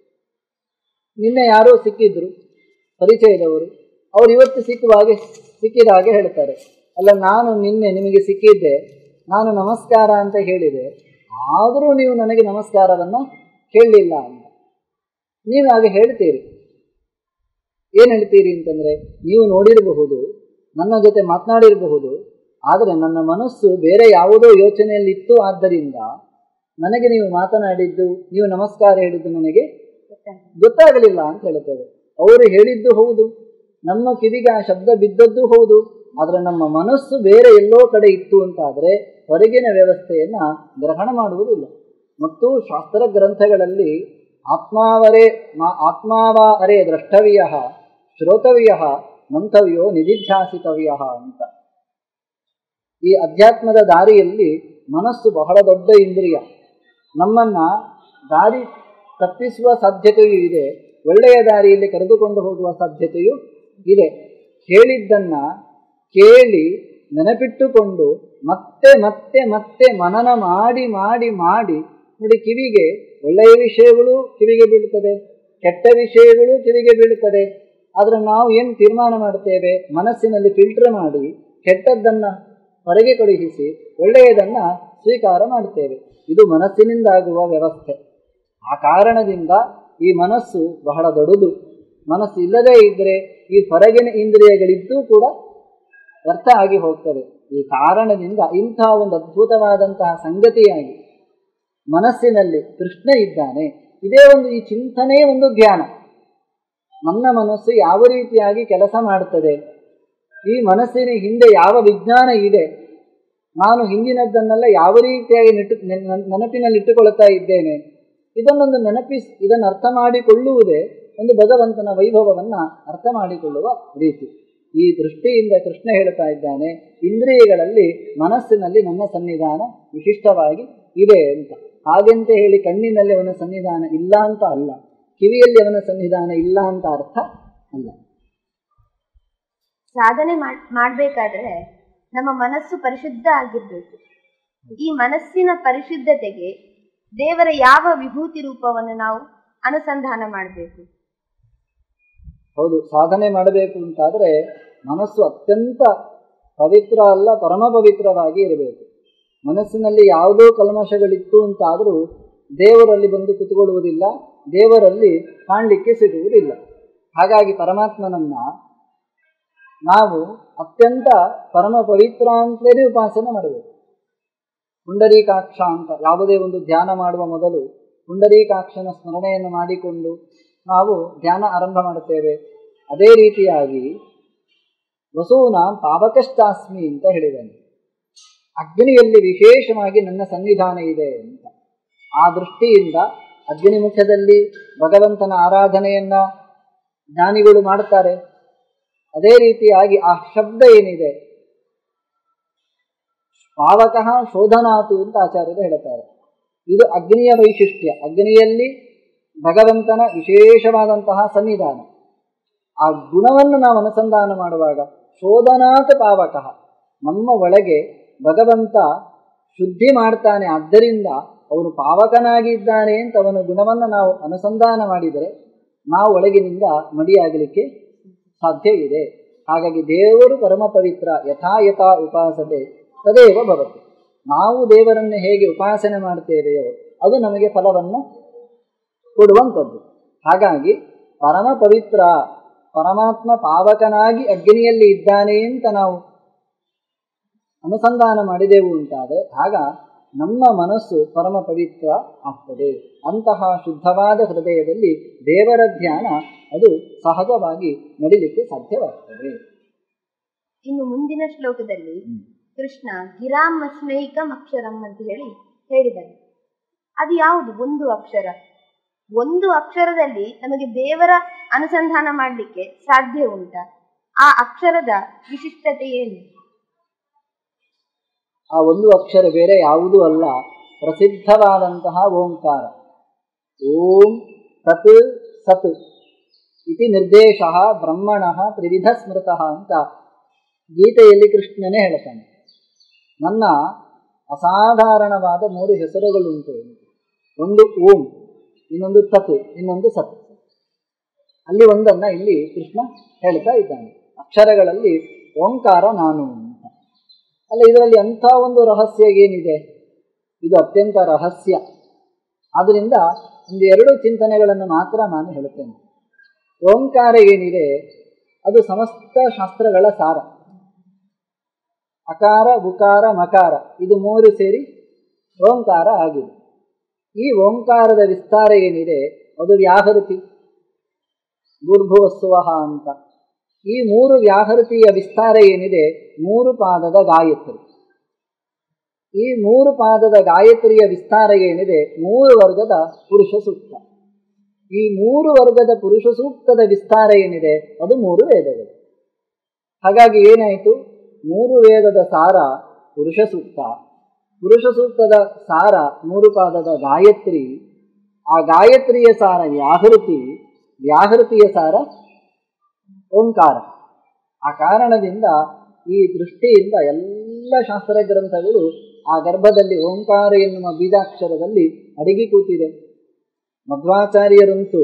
C: ನಿನ್ನೆ ಯಾರೋ ಸಿಕ್ಕಿದ್ರು ಪರಿಚಯದವರು, ಅವರು ಇವತ್ತು ಸಿಕ್ಕುವಾಗೆ ಸಿಕ್ಕಿದ ಹಾಗೆ ಹೇಳ್ತಾರೆ, ಅಲ್ಲ ನಾನು ನಿನ್ನೆ ನಿಮಗೆ ಸಿಕ್ಕಿದ್ದೆ, ನಾನು ನಮಸ್ಕಾರ ಅಂತ ಹೇಳಿದೆ, ಆದರೂ ನೀವು ನನಗೆ ನಮಸ್ಕಾರವನ್ನು ಕೇಳಲಿಲ್ಲ ಅಂತ. ನೀವು ಹಾಗೆ ಹೇಳ್ತೀರಿ. ಏನು ಹೇಳ್ತೀರಿ ಅಂತಂದರೆ, ನೀವು ನೋಡಿರಬಹುದು, ನನ್ನ ಜೊತೆ ಮಾತನಾಡಿರಬಹುದು, ಆದರೆ ನನ್ನ ಮನಸ್ಸು ಬೇರೆ ಯಾವುದೋ ಯೋಚನೆಯಲ್ಲಿತ್ತು, ಆದ್ದರಿಂದ ನನಗೆ ನೀವು ಮಾತನಾಡಿದ್ದು, ನೀವು ನಮಸ್ಕಾರ ಹೇಳಿದ್ದು ನನಗೆ ಗೊತ್ತಾಗಲಿಲ್ಲ ಅಂತ ಹೇಳ್ತೇವೆ. ಅವರು ಹೇಳಿದ್ದು ಹೌದು, ನಮ್ಮ ಕಿವಿಗೆ ಆ ಶಬ್ದ ಬಿದ್ದದ್ದು ಹೌದು, ಆದರೆ ನಮ್ಮ ಮನಸ್ಸು ಬೇರೆ ಎಲ್ಲೋ ಕಡೆ ಇತ್ತು ಅಂತಾದರೆ ಹೊರಗಿನ ವ್ಯವಸ್ಥೆಯನ್ನು ಗ್ರಹಣ ಮಾಡುವುದಿಲ್ಲ. ಮತ್ತು ಶಾಸ್ತ್ರ ಗ್ರಂಥಗಳಲ್ಲಿ ಆತ್ಮಾವರೇ ಆತ್ಮಾವ ಅರೇ ದ್ರಷ್ಟವ್ಯ ಶ್ರೋತವ್ಯ ಮಂತವ್ಯೋ ನಿಧಿಧ್ಯಾಸಿತವ್ಯ ಅಂತ. ಈ ಅಧ್ಯಾತ್ಮದ ದಾರಿಯಲ್ಲಿ ಮನಸ್ಸು ಬಹಳ ದೊಡ್ಡ ಇಂದ್ರಿಯ. ನಮ್ಮನ್ನು ದಾರಿ ತಪ್ಪಿಸುವ ಸಾಧ್ಯತೆಯೂ ಇದೆ, ಒಳ್ಳೆಯ ದಾರಿಯಲ್ಲಿ ಕರೆದುಕೊಂಡು ಹೋಗುವ ಸಾಧ್ಯತೆಯೂ ಇದೆ. ಹೇಳಿದ್ದನ್ನು ಕೇಳಿ ನೆನಪಿಟ್ಟುಕೊಂಡು ಮತ್ತೆ ಮತ್ತೆ ಮತ್ತೆ ಮನನ ಮಾಡಿ ಮಾಡಿ ಮಾಡಿ ನೋಡಿ, ಕಿವಿಗೆ ಒಳ್ಳೆಯ ವಿಷಯಗಳು ಕಿವಿಗೆ ಬೀಳುತ್ತದೆ, ಕೆಟ್ಟ ವಿಷಯಗಳು ಕಿವಿಗೆ ಬೀಳುತ್ತದೆ. ಆದರೆ ನಾವು ಏನು ತೀರ್ಮಾನ ಮಾಡ್ತೇವೆ, ಮನಸ್ಸಿನಲ್ಲಿ ಫಿಲ್ಟರ್ ಮಾಡಿ ಕೆಟ್ಟದ್ದನ್ನು ಹೊರಗೆ ಕಳುಹಿಸಿ ಒಳ್ಳೆಯದನ್ನು ಸ್ವೀಕಾರ ಮಾಡ್ತೇವೆ. ಇದು ಮನಸ್ಸಿನಿಂದಾಗುವ ವ್ಯವಸ್ಥೆ. ಆ ಕಾರಣದಿಂದ ಈ ಮನಸ್ಸು ಬಹಳ ದೊಡ್ಡದು. ಮನಸ್ಸು ಇಲ್ಲದೇ ಇದ್ದರೆ ಈ ಹೊರಗಿನ ಇಂದ್ರಿಯಗಳಿದ್ದೂ ಕೂಡ ವ್ಯರ್ಥ ಆಗಿ ಹೋಗ್ತದೆ. ಈ ಕಾರಣದಿಂದ ಇಂಥ ಒಂದು ಅದ್ಭುತವಾದಂತಹ ಸಂಗತಿಯಾಗಿ ಮನಸ್ಸಿನಲ್ಲಿ ಕೃಷ್ಣ ಇದ್ದಾನೆ. ಇದೇ ಒಂದು ಈ ಚಿಂತನೆ ಒಂದು ಧ್ಯಾನ. ನನ್ನ ಮನಸ್ಸು ಯಾವ ರೀತಿಯಾಗಿ ಕೆಲಸ ಮಾಡುತ್ತದೆ, ಈ ಮನಸ್ಸಿನ ಹಿಂದೆ ಯಾವ ವಿಜ್ಞಾನ ಇದೆ, ನಾನು ಹಿಂದಿನದ್ದನ್ನೆಲ್ಲ ಯಾವ ರೀತಿಯಾಗಿ ನೆಟ್ಟು ನೆನಪಿನಲ್ಲಿಟ್ಟುಕೊಳ್ತಾ ಇದ್ದೇನೆ, ಇದನ್ನೊಂದು ನೆನಪಿಸಿ ಇದನ್ನು ಅರ್ಥ ಮಾಡಿಕೊಳ್ಳುವುದೇ ಒಂದು ಭಗವಂತನ ವೈಭವವನ್ನು ಅರ್ಥ ಮಾಡಿಕೊಳ್ಳುವ ರೀತಿ. ಈ ದೃಷ್ಟಿಯಿಂದ ಕೃಷ್ಣ ಹೇಳ್ತಾ ಇದ್ದಾನೆ, ಇಂದ್ರಿಯಗಳಲ್ಲಿ ಮನಸ್ಸಿನಲ್ಲಿ ನನ್ನ ಸನ್ನಿಧಾನ ವಿಶಿಷ್ಟವಾಗಿ ಇದೆ ಅಂತ. ಹಾಗೆಂತ ಹೇಳಿ ಕಣ್ಣಿನಲ್ಲಿ ಅವನ ಸನ್ನಿಧಾನ ಇಲ್ಲ ಅಂತ ಅಲ್ಲ, ಕಿವಿಯಲ್ಲಿ ಅವನ ಸನ್ನಿಧಾನ ಇಲ್ಲ ಅಂತ ಅರ್ಥ ಅಲ್ಲ.
B: ಸಾಧನೆ ಮಾಡಬೇಕಾದ್ರೆ ನಮ್ಮ ಮನಸ್ಸು ಪರಿಶುದ್ಧ ಆಗಿರ್ಬೇಕು. ಈ ಮನಸ್ಸಿನ ಪರಿಶುದ್ಧತೆಗೆ ದೇವರ ಯಾವ ವಿಭೂತಿ ರೂಪವನ್ನು ನಾವು ಅನುಸಂಧಾನ ಮಾಡಬೇಕು?
C: ಹೌದು, ಸಾಧನೆ ಮಾಡಬೇಕು ಅಂತಾದರೆ ಮನಸ್ಸು ಅತ್ಯಂತ ಪವಿತ್ರ ಅಲ್ಲ, ಪರಮ ಪವಿತ್ರವಾಗಿ ಇರಬೇಕು. ಮನಸ್ಸಿನಲ್ಲಿ ಯಾವುದೋ ಕಲ್ಮಶಗಳಿತ್ತು ಅಂತಾದರೂ ದೇವರಲ್ಲಿ ಬಂದು ಕುತ್ಕೊಳ್ಳುವುದಿಲ್ಲ, ದೇವರಲ್ಲಿ ಕಾಣಲಿಕ್ಕೆ ಸಿಗುವುದಿಲ್ಲ. ಹಾಗಾಗಿ ಪರಮಾತ್ಮನನ್ನ ನಾವು ಅತ್ಯಂತ ಪರಮ ಪವಿತ್ರ ಅಂತಲೇ ಉಪಾಸನೆ ಮಾಡಬೇಕು. ಪುಂಡರೀಕಾಕ್ಷ ಅಂತ ಯಾವುದೇ ಒಂದು ಧ್ಯಾನ ಮಾಡುವ ಮೊದಲು ಪುಂಡರೀಕಾಕ್ಷನ ಸ್ಮರಣೆಯನ್ನು ಮಾಡಿಕೊಂಡು ನಾವು ಧ್ಯಾನ ಆರಂಭ ಮಾಡುತ್ತೇವೆ. ಅದೇ ರೀತಿಯಾಗಿ ವಸೂನ ಪಾವಕಶ್ಚಾಸ್ಮಿ ಅಂತ ಹೇಳಿದ್ದಾನೆ. ಅಗ್ನಿಯಲ್ಲಿ ವಿಶೇಷವಾಗಿ ನನ್ನ ಸನ್ನಿಧಾನ ಇದೆ ಅಂತ. ಆ ದೃಷ್ಟಿಯಿಂದ ಅಗ್ನಿಮುಖದಲ್ಲಿ ಭಗವಂತನ ಆರಾಧನೆಯನ್ನ ಜ್ಞಾನಿಗಳು ಮಾಡುತ್ತಾರೆ. ಅದೇ ರೀತಿಯಾಗಿ ಆ ಶಬ್ದ ಏನಿದೆ, ಪಾವಕಃ ಶೋಧನಾತು ಅಂತ ಆಚಾರ್ಯರು ಹೇಳುತ್ತಾರೆ. ಇದು ಅಗ್ನಿಯ ವೈಶಿಷ್ಟ್ಯ. ಅಗ್ನಿಯಲ್ಲಿ ಭಗವಂತನ ವಿಶೇಷವಾದಂತಹ ಸನ್ನಿಧಾನ. ಆ ಗುಣವನ್ನು ನಾವು ಅನುಸಂಧಾನ ಮಾಡುವಾಗ ಶೋಧನಾತ್ ಪಾವಕಃ, ನಮ್ಮ ಒಳಗೆ ಭಗವಂತ ಶುದ್ಧಿ ಮಾಡ್ತಾನೆ, ಆದ್ದರಿಂದ ಅವನು ಪಾವಕನಾಗಿ ಇದ್ದಾನೆ ಅಂತ ಅವನ ಗುಣವನ್ನು ನಾವು ಅನುಸಂಧಾನ ಮಾಡಿದರೆ ನಾವು ಒಳಗಿನಿಂದ ಮಡಿಯಾಗಲಿಕ್ಕೆ ಸಾಧ್ಯ ಇದೆ. ಹಾಗಾಗಿ ದೇವರು ಪರಮ ಪವಿತ್ರ. ಯಥಾ ಯಥಾ ಉಪಾಸತೆ ತದೇವ ಭವತಿ. ನಾವು ದೇವರನ್ನು ಹೇಗೆ ಉಪಾಸನೆ ಮಾಡ್ತೇವೆಯೋ ಅದು ನಮಗೆ ಫಲವನ್ನು ಕೊಡುವಂಥದ್ದು. ಹಾಗಾಗಿ ಪರಮ ಪವಿತ್ರ, ಪರಮಾತ್ಮ ಪಾವಕನಾಗಿ ಅಗ್ನಿಯಲ್ಲಿ ಇದ್ದಾನೆ ಅಂತ ನಾವು ಅನುಸಂಧಾನ ಮಾಡಿದೆವು ಅಂತಾದರೆ ಆಗ ನಮ್ಮ ಮನಸ್ಸು ಪರಮ ಪವಿತ್ರ ಆಗ್ತದೆ. ಅಂತಹ ಶುದ್ಧವಾದ ಹೃದಯದಲ್ಲಿ ದೇವರ ಧ್ಯಾನ ಅದು ಸಹಜವಾಗಿ ನಡೀಲಿಕ್ಕೆ ಸಾಧ್ಯವಾಗ್ತದೆ.
B: ಇನ್ನು ಮುಂದಿನ ಶ್ಲೋಕದಲ್ಲಿ ಕೃಷ್ಣ ಗಿರಾಮಸ್ಮೈಕಂ ಅಕ್ಷರಂ ಅಂತ ಹೇಳಿ ಹೇಳಿದ್ದಾನೆ. ಅದು ಯಾವುದು? ಒಂದು ಅಕ್ಷರ. ಒಂದು ಅಕ್ಷರದಲ್ಲಿ ನಮಗೆ ದೇವರ ಅನುಸಂಧಾನ ಮಾಡಲಿಕ್ಕೆ ಸಾಧ್ಯ ಉಂಟಾ? ಆ ಅಕ್ಷರದ ವಿಶಿಷ್ಟತೆ ಏನು?
C: ಆ ಒಂದು ಅಕ್ಷರ ಬೇರೆ ಯಾವುದೂ ಅಲ್ಲ, ಪ್ರಸಿದ್ಧವಾದಂತಹ ಓಂಕಾರ. ಓಂ ತತ್ ಸತ್ ಇತಿ ನಿರ್ದೇಶ ಬ್ರಹ್ಮಣ ತ್ರಿವಿಧ ಸ್ಮೃತಃ ಅಂತ ಗೀತೆಯಲ್ಲಿ ಕೃಷ್ಣನೇ ಹೇಳ್ತಾನೆ. ನನ್ನ ಅಸಾಧಾರಣವಾದ ಮೂರು ಹೆಸರುಗಳುಂಟು. ಒಂದು ಓಂ, ಇನ್ನೊಂದು ತತ್, ಇನ್ನೊಂದು ಸತ್. ಅಲ್ಲಿ ಒಂದನ್ನ ಇಲ್ಲಿ ಕೃಷ್ಣ ಹೇಳ್ತಾ ಇದ್ದಾನೆ. ಅಕ್ಷರಗಳಲ್ಲಿ ಓಂಕಾರ ನಾನು ಅಂತ. ಅಲ್ಲ, ಇದರಲ್ಲಿ ಅಂಥ ಒಂದು ರಹಸ್ಯ ಏನಿದೆ? ಇದು ಅತ್ಯಂತ ರಹಸ್ಯ. ಆದ್ದರಿಂದ ಒಂದು ಎರಡು ಚಿಂತನೆಗಳನ್ನು ಮಾತ್ರ ನಾನು ಹೇಳುತ್ತೇನೆ. ಓಂಕಾರ ಏನಿದೆ ಅದು ಸಮಸ್ತ ಶಾಸ್ತ್ರಗಳ ಸಾರ. ಅಕಾರ, ಉಕಾರ, ಮಕಾರ ಇದು ಮೂರು ಸೇರಿ ಓಂಕಾರ ಆಗಿದೆ. ಈ ಓಂಕಾರದ ವಿಸ್ತಾರ ಏನಿದೆ ಅದು ವ್ಯಾಹೃತಿ, ಭೂರ್ಭುವಸ್ಸುವಃ ಅಂತ. ಈ ಮೂರು ವ್ಯಾಹೃತಿಯ ವಿಸ್ತಾರ ಏನಿದೆ ಮೂರು ಪಾದದ ಗಾಯತ್ರಿ. ಈ ಮೂರು ಪಾದದ ಗಾಯತ್ರಿಯ ವಿಸ್ತಾರ ಏನಿದೆ ಮೂರು ವರ್ಗದ ಪುರುಷ ಸೂಕ್ತ. ಈ ಮೂರು ವರ್ಗದ ಪುರುಷ ಸೂಕ್ತದ ವಿಸ್ತಾರ ಏನಿದೆ ಅದು ಮೂರು ವೇದಗಳು. ಹಾಗಾಗಿ ಏನಾಯಿತು? ಮೂರು ವೇದದ ಸಾರ ಪುರುಷ ಸೂಕ್ತ, ಪುರುಷ ಸೂಕ್ತದ ಸಾರ ಮೂರು ಪಾದದ ಗಾಯತ್ರಿ, ಆ ಗಾಯತ್ರಿಯ ಸಾರ ವ್ಯಾಹೃತಿ, ವ್ಯಾಹೃತಿಯ ಸಾರ ಓಂಕಾರ. ಆ ಕಾರಣದಿಂದ ಈ ದೃಷ್ಟಿಯಿಂದ ಎಲ್ಲ ಶಾಸ್ತ್ರ ಗ್ರಂಥಗಳು ಆ ಗರ್ಭದಲ್ಲಿ ಓಂಕಾರ ಎನ್ನುವ ಬೀಜಾಕ್ಷರದಲ್ಲಿ ಅಡಗಿ ಕೂತಿದೆ. ಮಧ್ವಾಚಾರ್ಯರಂತೂ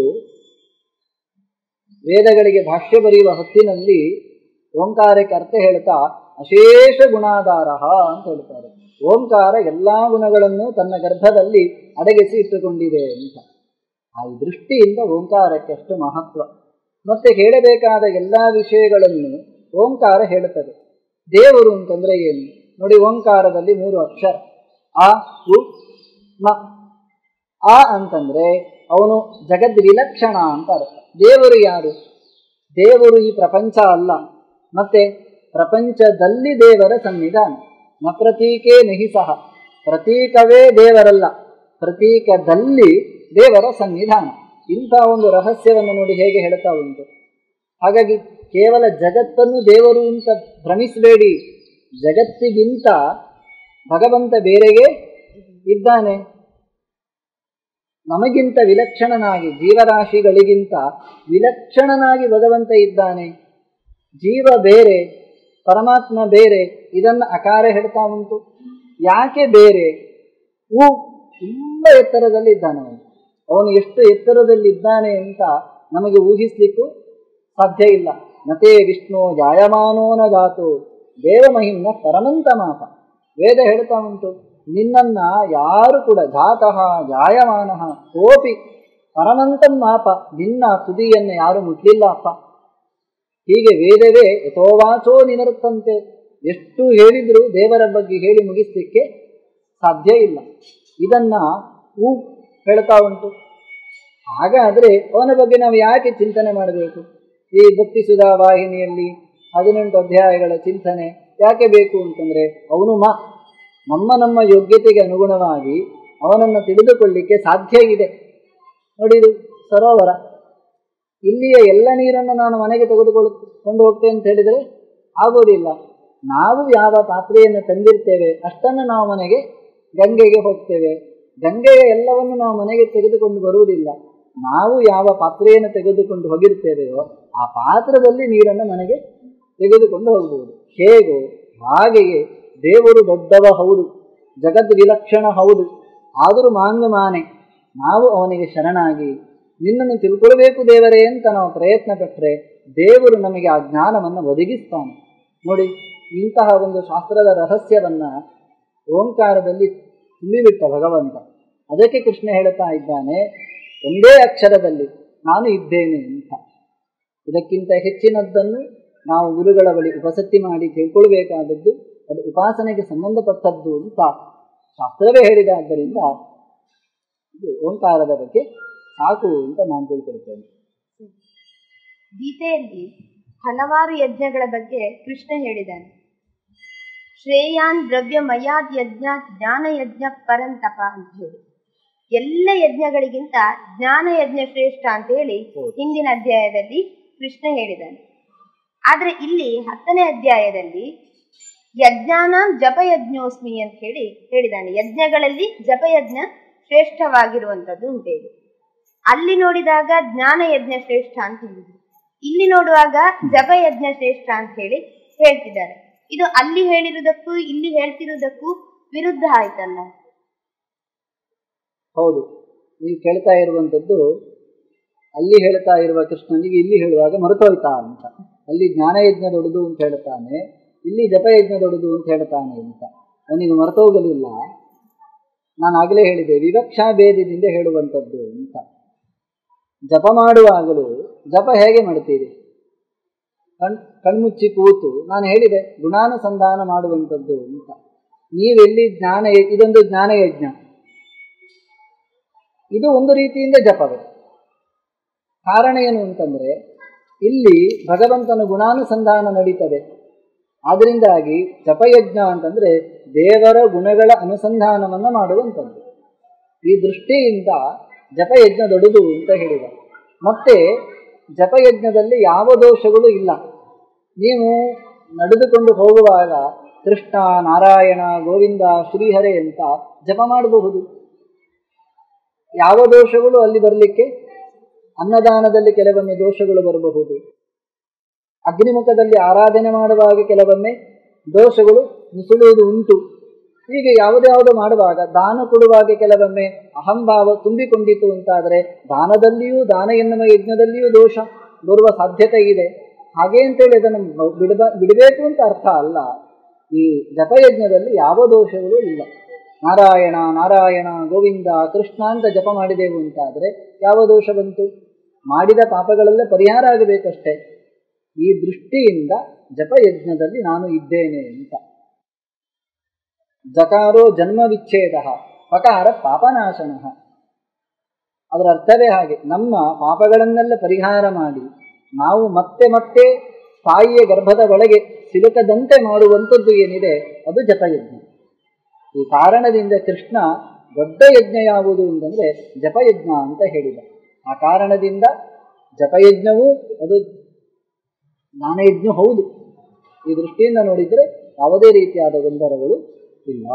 C: ವೇದಗಳಿಗೆ ಭಾಷ್ಯ ಬರೆಯುವ ಹೊತ್ತಿನಲ್ಲಿ ಓಂಕಾರಕ್ಕೆ ಅರ್ಥ ಹೇಳ್ತಾ ಅಶೇಷ ಗುಣಾಧಾರ ಅಂತ ಹೇಳ್ತಾರೆ. ಓಂಕಾರ ಎಲ್ಲ ಗುಣಗಳನ್ನು ತನ್ನ ಗರ್ಭದಲ್ಲಿ ಅಡಗಿಸಿ ಇಟ್ಟುಕೊಂಡಿದೆ ಅಂತ. ಆ ದೃಷ್ಟಿಯಿಂದ ಓಂಕಾರಕ್ಕೆ ಅಷ್ಟು ಮಹತ್ವ. ಮತ್ತೆ ಹೇಳಬೇಕಾದ ಎಲ್ಲ ವಿಷಯಗಳನ್ನು ಓಂಕಾರ ಹೇಳುತ್ತದೆ. ದೇವರು ಅಂತಂದ್ರೆ ಏನು ನೋಡಿ, ಓಂಕಾರದಲ್ಲಿ ಮೂರು ಅಕ್ಷರ ಆ ಉ ಮ. ಆ ಅಂತಂದ್ರೆ ಅವನು ಜಗದ್ ವಿಲಕ್ಷಣ ಅಂತ ಅರ್ಥ. ದೇವರು ಯಾರು? ದೇವರು ಈ ಪ್ರಪಂಚ ಅಲ್ಲ, ಮತ್ತೆ ಪ್ರಪಂಚದಲ್ಲಿ ದೇವರ ಸನ್ನಿಧಾನ. ನ ಪ್ರತೀಕೇ ನಹಿ ಸಹ, ಪ್ರತೀಕವೇ ದೇವರಲ್ಲ, ಪ್ರತೀಕದಲ್ಲಿ ದೇವರ ಸನ್ನಿಧಾನ. ಇಂಥ ಒಂದು ರಹಸ್ಯವನ್ನು ನೋಡಿ ಹೇಗೆ ಹೇಳ್ತಾ ಉಂಟು. ಹಾಗಾಗಿ ಕೇವಲ ಜಗತ್ತನ್ನು ದೇವರು ಅಂತ ಭ್ರಮಿಸಬೇಡಿ. ಜಗತ್ತಿಗಿಂತ ಭಗವಂತ ಬೇರೆಯೇ ಇದ್ದಾನೆ. ನಮಗಿಂತ ವಿಲಕ್ಷಣನಾಗಿ, ಜೀವರಾಶಿಗಳಿಗಿಂತ ವಿಲಕ್ಷಣನಾಗಿ ಭಗವಂತ ಇದ್ದಾನೆ. ಜೀವ ಬೇರೆ ಪರಮಾತ್ಮ ಬೇರೆ, ಇದನ್ನು ಅಕಾರ ಹೇಳ್ತಾ ಉಂಟು. ಯಾಕೆ ಬೇರೆ? ಹೂ ತುಂಬ ಎತ್ತರದಲ್ಲಿ ಇದ್ದಾನೆ ಅವನು. ಅವನು ಎಷ್ಟು ಎತ್ತರದಲ್ಲಿದ್ದಾನೆ ಅಂತ ನಮಗೆ ಊಹಿಸ್ಲಿಕ್ಕೂ ಸಾಧ್ಯ ಇಲ್ಲ. ನತೇ ವಿಷ್ಣು ಜಾಯಮಾನೋ ನ ಜಾತು ದೇವಮಹಿಮ್ನ ಪರಮಂತ ಮಾಪ. ವೇದ ಹೇಳ್ತಾ ಉಂಟು, ನಿನ್ನನ್ನ ಯಾರು ಕೂಡ ಜಾತಃ ಜಾಯಮಾನಃ ಕೋಪಿ ಪರಮಂತಂ ಮಾಪ, ನಿನ್ನ ತುದಿಯನ್ನು ಯಾರು ಮುಟ್ಲಿಲ್ಲ ಅಪ್ಪ. ಹೀಗೆ ವೇದವೇ ಯಥೋವಾಚೋ ನಿವರ್ತಂತೆ, ಎಷ್ಟು ಹೇಳಿದರೂ ದೇವರ ಬಗ್ಗೆ ಹೇಳಿ ಮುಗಿಸ್ಲಿಕ್ಕೆ ಸಾಧ್ಯ ಇಲ್ಲ. ಇದನ್ನ ಹೂ ಹೇಳ್ತಾ ಉಂಟು. ಹಾಗಾದರೆ ಅವನ ಬಗ್ಗೆ ನಾವು ಯಾಕೆ ಚಿಂತನೆ ಮಾಡಬೇಕು? ಈ ಭಕ್ತಿ ಸುಧಾ ವಾಹಿನಿಯಲ್ಲಿ ಹದಿನೆಂಟು ಅಧ್ಯಾಯಗಳ ಚಿಂತನೆ ಯಾಕೆ ಬೇಕು ಅಂತಂದರೆ, ಅವನು ಮಾ ನಮ್ಮ ನಮ್ಮ ಯೋಗ್ಯತೆಗೆ ಅನುಗುಣವಾಗಿ ಅವನನ್ನು ತಿಳಿದುಕೊಳ್ಳಿಕ್ಕೆ ಸಾಧ್ಯ ಇದೆ. ನೋಡಿ, ಇದು ಸರೋವರ. ಇಲ್ಲಿಯ ಎಲ್ಲ ನೀರನ್ನು ನಾನು ಮನೆಗೆ ತೆಗೆದುಕೊಳ್ಳು ಕೊಂಡು ಹೋಗ್ತೇನೆ ಅಂತ ಹೇಳಿದರೆ ಆಗೋದಿಲ್ಲ. ನಾವು ಯಾವ ಪಾತ್ರೆಯನ್ನು ತಂದಿರ್ತೇವೆ ಅಷ್ಟನ್ನು ನಾವು ಮನೆಗೆ ಗಂಗೆಗೆ ಹೋಗ್ತೇವೆ. ಗಂಗೆಯ ಎಲ್ಲವನ್ನು ನಾವು ಮನೆಗೆ ತೆಗೆದುಕೊಂಡು ಬರುವುದಿಲ್ಲ. ನಾವು ಯಾವ ಪಾತ್ರೆಯನ್ನು ತೆಗೆದುಕೊಂಡು ಹೋಗಿರ್ತೇವೆಯೋ ಆ ಪಾತ್ರದಲ್ಲಿ ನೀರನ್ನು ಮನೆಗೆ ತೆಗೆದುಕೊಂಡು ಹೋಗ್ಬೋದು. ಹೇಗೋ ಹಾಗೆಯೇ ದೇವರು ದೊಡ್ಡವ ಹೌದು, ಜಗದ್ ವಿಲಕ್ಷಣ ಹೌದು, ಆದರೂ ಮಾಂಗ ಮಾನೆ ನಾವು ಅವನಿಗೆ ಶರಣಾಗಿ ನಿನ್ನನ್ನು ತಿಳ್ಕೊಳ್ಬೇಕು ದೇವರೇ ಅಂತ ನಾವು ಪ್ರಯತ್ನ ಪಟ್ಟರೆ ದೇವರು ನಮಗೆ ಆ ಜ್ಞಾನವನ್ನು ಒದಗಿಸ್ತಾನೆ. ನೋಡಿ, ಇಂತಹ ಒಂದು ಶಾಸ್ತ್ರದ ರಹಸ್ಯವನ್ನು ಓಂಕಾರದಲ್ಲಿ ತುಂಬಿಬಿಟ್ಟ ಭಗವಂತ. ಅದಕ್ಕೆ ಕೃಷ್ಣ ಹೇಳ್ತಾ ಇದ್ದಾನೆ, ಒಂದೇ ಅಕ್ಷರದಲ್ಲಿ ನಾನು ಇದ್ದೇನೆ ಅಂತ. ಇದಕ್ಕಿಂತ ಹೆಚ್ಚಿನದ್ದನ್ನು ನಾವು ಗುರುಗಳ ಬಳಿ ಉಪಸತಿ ಮಾಡಿ ತಿಳ್ಕೊಳ್ಬೇಕಾದದ್ದು, ಅದು ಉಪಾಸನೆಗೆ ಸಂಬಂಧಪಟ್ಟದ್ದು ಅಂತ ಶಾಸ್ತ್ರವೇ ಹೇಳಿದಾದ್ದರಿಂದ ಇದು ಓಂಕಾರದ ಬಗ್ಗೆ ಸಾಕು ಅಂತ ನಾನು ತಿಳ್ಕೊಳ್ತೇನೆ.
B: ಗೀತೆಯಲ್ಲಿ ಹಲವಾರು ಯಜ್ಞಗಳ ಬಗ್ಗೆ ಕೃಷ್ಣ ಹೇಳಿದ್ದಾನೆ. ಶ್ರೇಯಾನ್ ದ್ರವ್ಯಮಯಾದ್ ಯಜ್ಞ ಜ್ಞಾನ ಯಜ್ಞ ಪರಂತಪ ಅಂತ ಹೇಳಿ, ಎಲ್ಲ ಯಜ್ಞಗಳಿಗಿಂತ ಜ್ಞಾನ ಯಜ್ಞ ಶ್ರೇಷ್ಠ ಅಂತ ಹೇಳಿ ಹಿಂದಿನ ಅಧ್ಯಾಯದಲ್ಲಿ ಕೃಷ್ಣ ಹೇಳಿದ್ದಾನೆ. ಆದ್ರೆ ಇಲ್ಲಿ ಹತ್ತನೇ ಅಧ್ಯಾಯದಲ್ಲಿ ಯಜ್ಞಾನಾಂ ಜಪಯಜ್ಞೋಸ್ಮಿ ಅಂತ ಹೇಳಿ ಹೇಳಿದ್ದಾನೆ. ಯಜ್ಞಗಳಲ್ಲಿ ಜಪಯಜ್ಞ ಶ್ರೇಷ್ಠವಾಗಿರುವಂಥದ್ದು ಅಂತ ಹೇಳಿ. ಅಲ್ಲಿ ನೋಡಿದಾಗ ಜ್ಞಾನ ಯಜ್ಞ ಶ್ರೇಷ್ಠ ಅಂತ ಹೇಳಿದ್ರು, ಇಲ್ಲಿ ನೋಡುವಾಗ ಜಪಯಜ್ಞ ಶ್ರೇಷ್ಠ ಅಂತ ಹೇಳಿ ಹೇಳ್ತಿದ್ದಾರೆ. ಇದು ಅಲ್ಲಿ ಹೇಳಿರುವುದಕ್ಕೂ ಇಲ್ಲಿ ಹೇಳ್ತಿರುವುದಕ್ಕೂ ವಿರುದ್ಧ ಆಯ್ತಲ್ಲ?
C: ಹೌದು, ನೀವು ಕೇಳ್ತಾ ಇರುವಂಥದ್ದು ಅಲ್ಲಿ ಹೇಳ್ತಾ ಇರುವ ಕೃಷ್ಣನಿಗೆ ಇಲ್ಲಿ ಹೇಳುವಾಗ ಮರೆತೋಯ್ತಾ ಅಂತ. ಅಲ್ಲಿ ಜ್ಞಾನಯಜ್ಞ ದೊಡ್ಡದು ಅಂತ ಹೇಳ್ತಾನೆ, ಇಲ್ಲಿ ಜಪಯಜ್ಞ ದೊಡ್ಡದು ಅಂತ ಹೇಳ್ತಾನೆ ಅಂತ. ಅವನಿಗೆ ಮರೆತೋಗಲಿಲ್ಲ. ನಾನು ಆಗಲೇ ಹೇಳಿದೆ, ವಿವಕ್ಷಾ ಭೇದದಿಂದ ಹೇಳುವಂಥದ್ದು ಅಂತ. ಜಪ ಮಾಡುವಾಗಲೂ ಜಪ ಹೇಗೆ ಮಾಡ್ತೀರಿ? ಕಣ್ ಕಣ್ಮುಚ್ಚಿ ಕೂತು ನಾನು ಹೇಳಿದೆ ಗುಣಾನುಸಂಧಾನ ಮಾಡುವಂಥದ್ದು ಅಂತ. ನೀವೆಲ್ಲಿ ಜ್ಞಾನ, ಇದೊಂದು ಜ್ಞಾನಯಜ್ಞ, ಇದು ಒಂದು ರೀತಿಯಿಂದ ಜಪವೇ. ಕಾರಣ ಏನು ಅಂತಂದರೆ, ಇಲ್ಲಿ ಭಗವಂತನ ಗುಣಾನುಸಂಧಾನ ನಡೀತದೆ. ಆದ್ದರಿಂದಾಗಿ ಜಪಯಜ್ಞ ಅಂತಂದರೆ ದೇವರ ಗುಣಗಳ ಅನುಸಂಧಾನವನ್ನು ಮಾಡುವಂಥದ್ದು. ಈ ದೃಷ್ಟಿಯಿಂದ ಜಪಯಜ್ಞ ದೊಡ್ಡದು ಅಂತ ಹೇಳಿದ. ಮತ್ತೆ ಜಪಯಜ್ಞದಲ್ಲಿ ಯಾವ ದೋಷಗಳು ಇಲ್ಲ. ನೀವು ನಡೆದುಕೊಂಡು ಹೋಗುವಾಗ ಕೃಷ್ಣ, ನಾರಾಯಣ, ಗೋವಿಂದ, ಶ್ರೀಹರೆ ಅಂತ ಜಪ ಮಾಡಬಹುದು. ಯಾವ ದೋಷಗಳು ಅಲ್ಲಿ ಬರಲಿಕ್ಕೆ, ಅನ್ನದಾನದಲ್ಲಿ ಕೆಲವೊಮ್ಮೆ ದೋಷಗಳು ಬರಬಹುದು, ಅಗ್ನಿಮುಖದಲ್ಲಿ ಆರಾಧನೆ ಮಾಡುವಾಗ ಕೆಲವೊಮ್ಮೆ ದೋಷಗಳು ನುಸುಳುವುದು ಉಂಟು. ಹೀಗೆ ಯಾವುದ್ಯಾವುದೋ ಮಾಡುವಾಗ, ದಾನ ಕೊಡುವಾಗ ಕೆಲವೊಮ್ಮೆ ಅಹಂಭಾವ ತುಂಬಿಕೊಂಡಿತು ಅಂತಾದರೆ ದಾನದಲ್ಲಿಯೂ ದಾನ ಎನ್ನುವ ಯಜ್ಞದಲ್ಲಿಯೂ ದೋಷ ಬರುವ ಸಾಧ್ಯತೆ ಇದೆ. ಹಾಗೆ ಅಂತೇಳಿ ಅದನ್ನು ಬಿಡಬ ಬಿಡಬೇಕು ಅಂತ ಅರ್ಥ ಅಲ್ಲ. ಈ ಜಪಯಜ್ಞದಲ್ಲಿ ಯಾವ ದೋಷಗಳು ಇಲ್ಲ. ನಾರಾಯಣ ನಾರಾಯಣ ಗೋವಿಂದ ಕೃಷ್ಣ ಅಂತ ಜಪ ಮಾಡಿದೆವು ಅಂತಾದರೆ ಯಾವ ದೋಷ ಬಂತು? ಮಾಡಿದ ಪಾಪಗಳೆಲ್ಲ ಪರಿಹಾರ ಆಗಬೇಕಷ್ಟೇ. ಈ ದೃಷ್ಟಿಯಿಂದ ಜಪಯಜ್ಞದಲ್ಲಿ ನಾನು ಇದ್ದೇನೆ ಅಂತ. ಜಕಾರೋ ಜನ್ಮ ವಿಚ್ಛೇದ, ಪಕಾರ ಪಾಪನಾಶನ. ಅದರ ಅರ್ಥವೇ ಹಾಗೆ. ನಮ್ಮ ಪಾಪಗಳನ್ನೆಲ್ಲ ಪರಿಹಾರ ಮಾಡಿ ನಾವು ಮತ್ತೆ ಮತ್ತೆ ತಾಯಿಯ ಗರ್ಭದ ಒಳಗೆ ಸಿಲುಕದಂತೆ ಮಾಡುವಂಥದ್ದು ಏನಿದೆ ಅದು ಜಪಯಜ್ಞ. ಈ ಕಾರಣದಿಂದ ಕೃಷ್ಣ ದೊಡ್ಡ ಯಜ್ಞ ಯಾವುದು ಅಂತಂದರೆ ಜಪಯಜ್ಞ ಅಂತ ಹೇಳಿದ. ಆ ಕಾರಣದಿಂದ ಜಪಯಜ್ಞವೂ ಅದು ಜ್ಞಾನಯಜ್ಞ ಹೌದು. ಈ ದೃಷ್ಟಿಯಿಂದ ನೋಡಿದರೆ ಯಾವುದೇ ರೀತಿಯಾದ ಗೊಂದಲಗಳು ಇಲ್ಲ.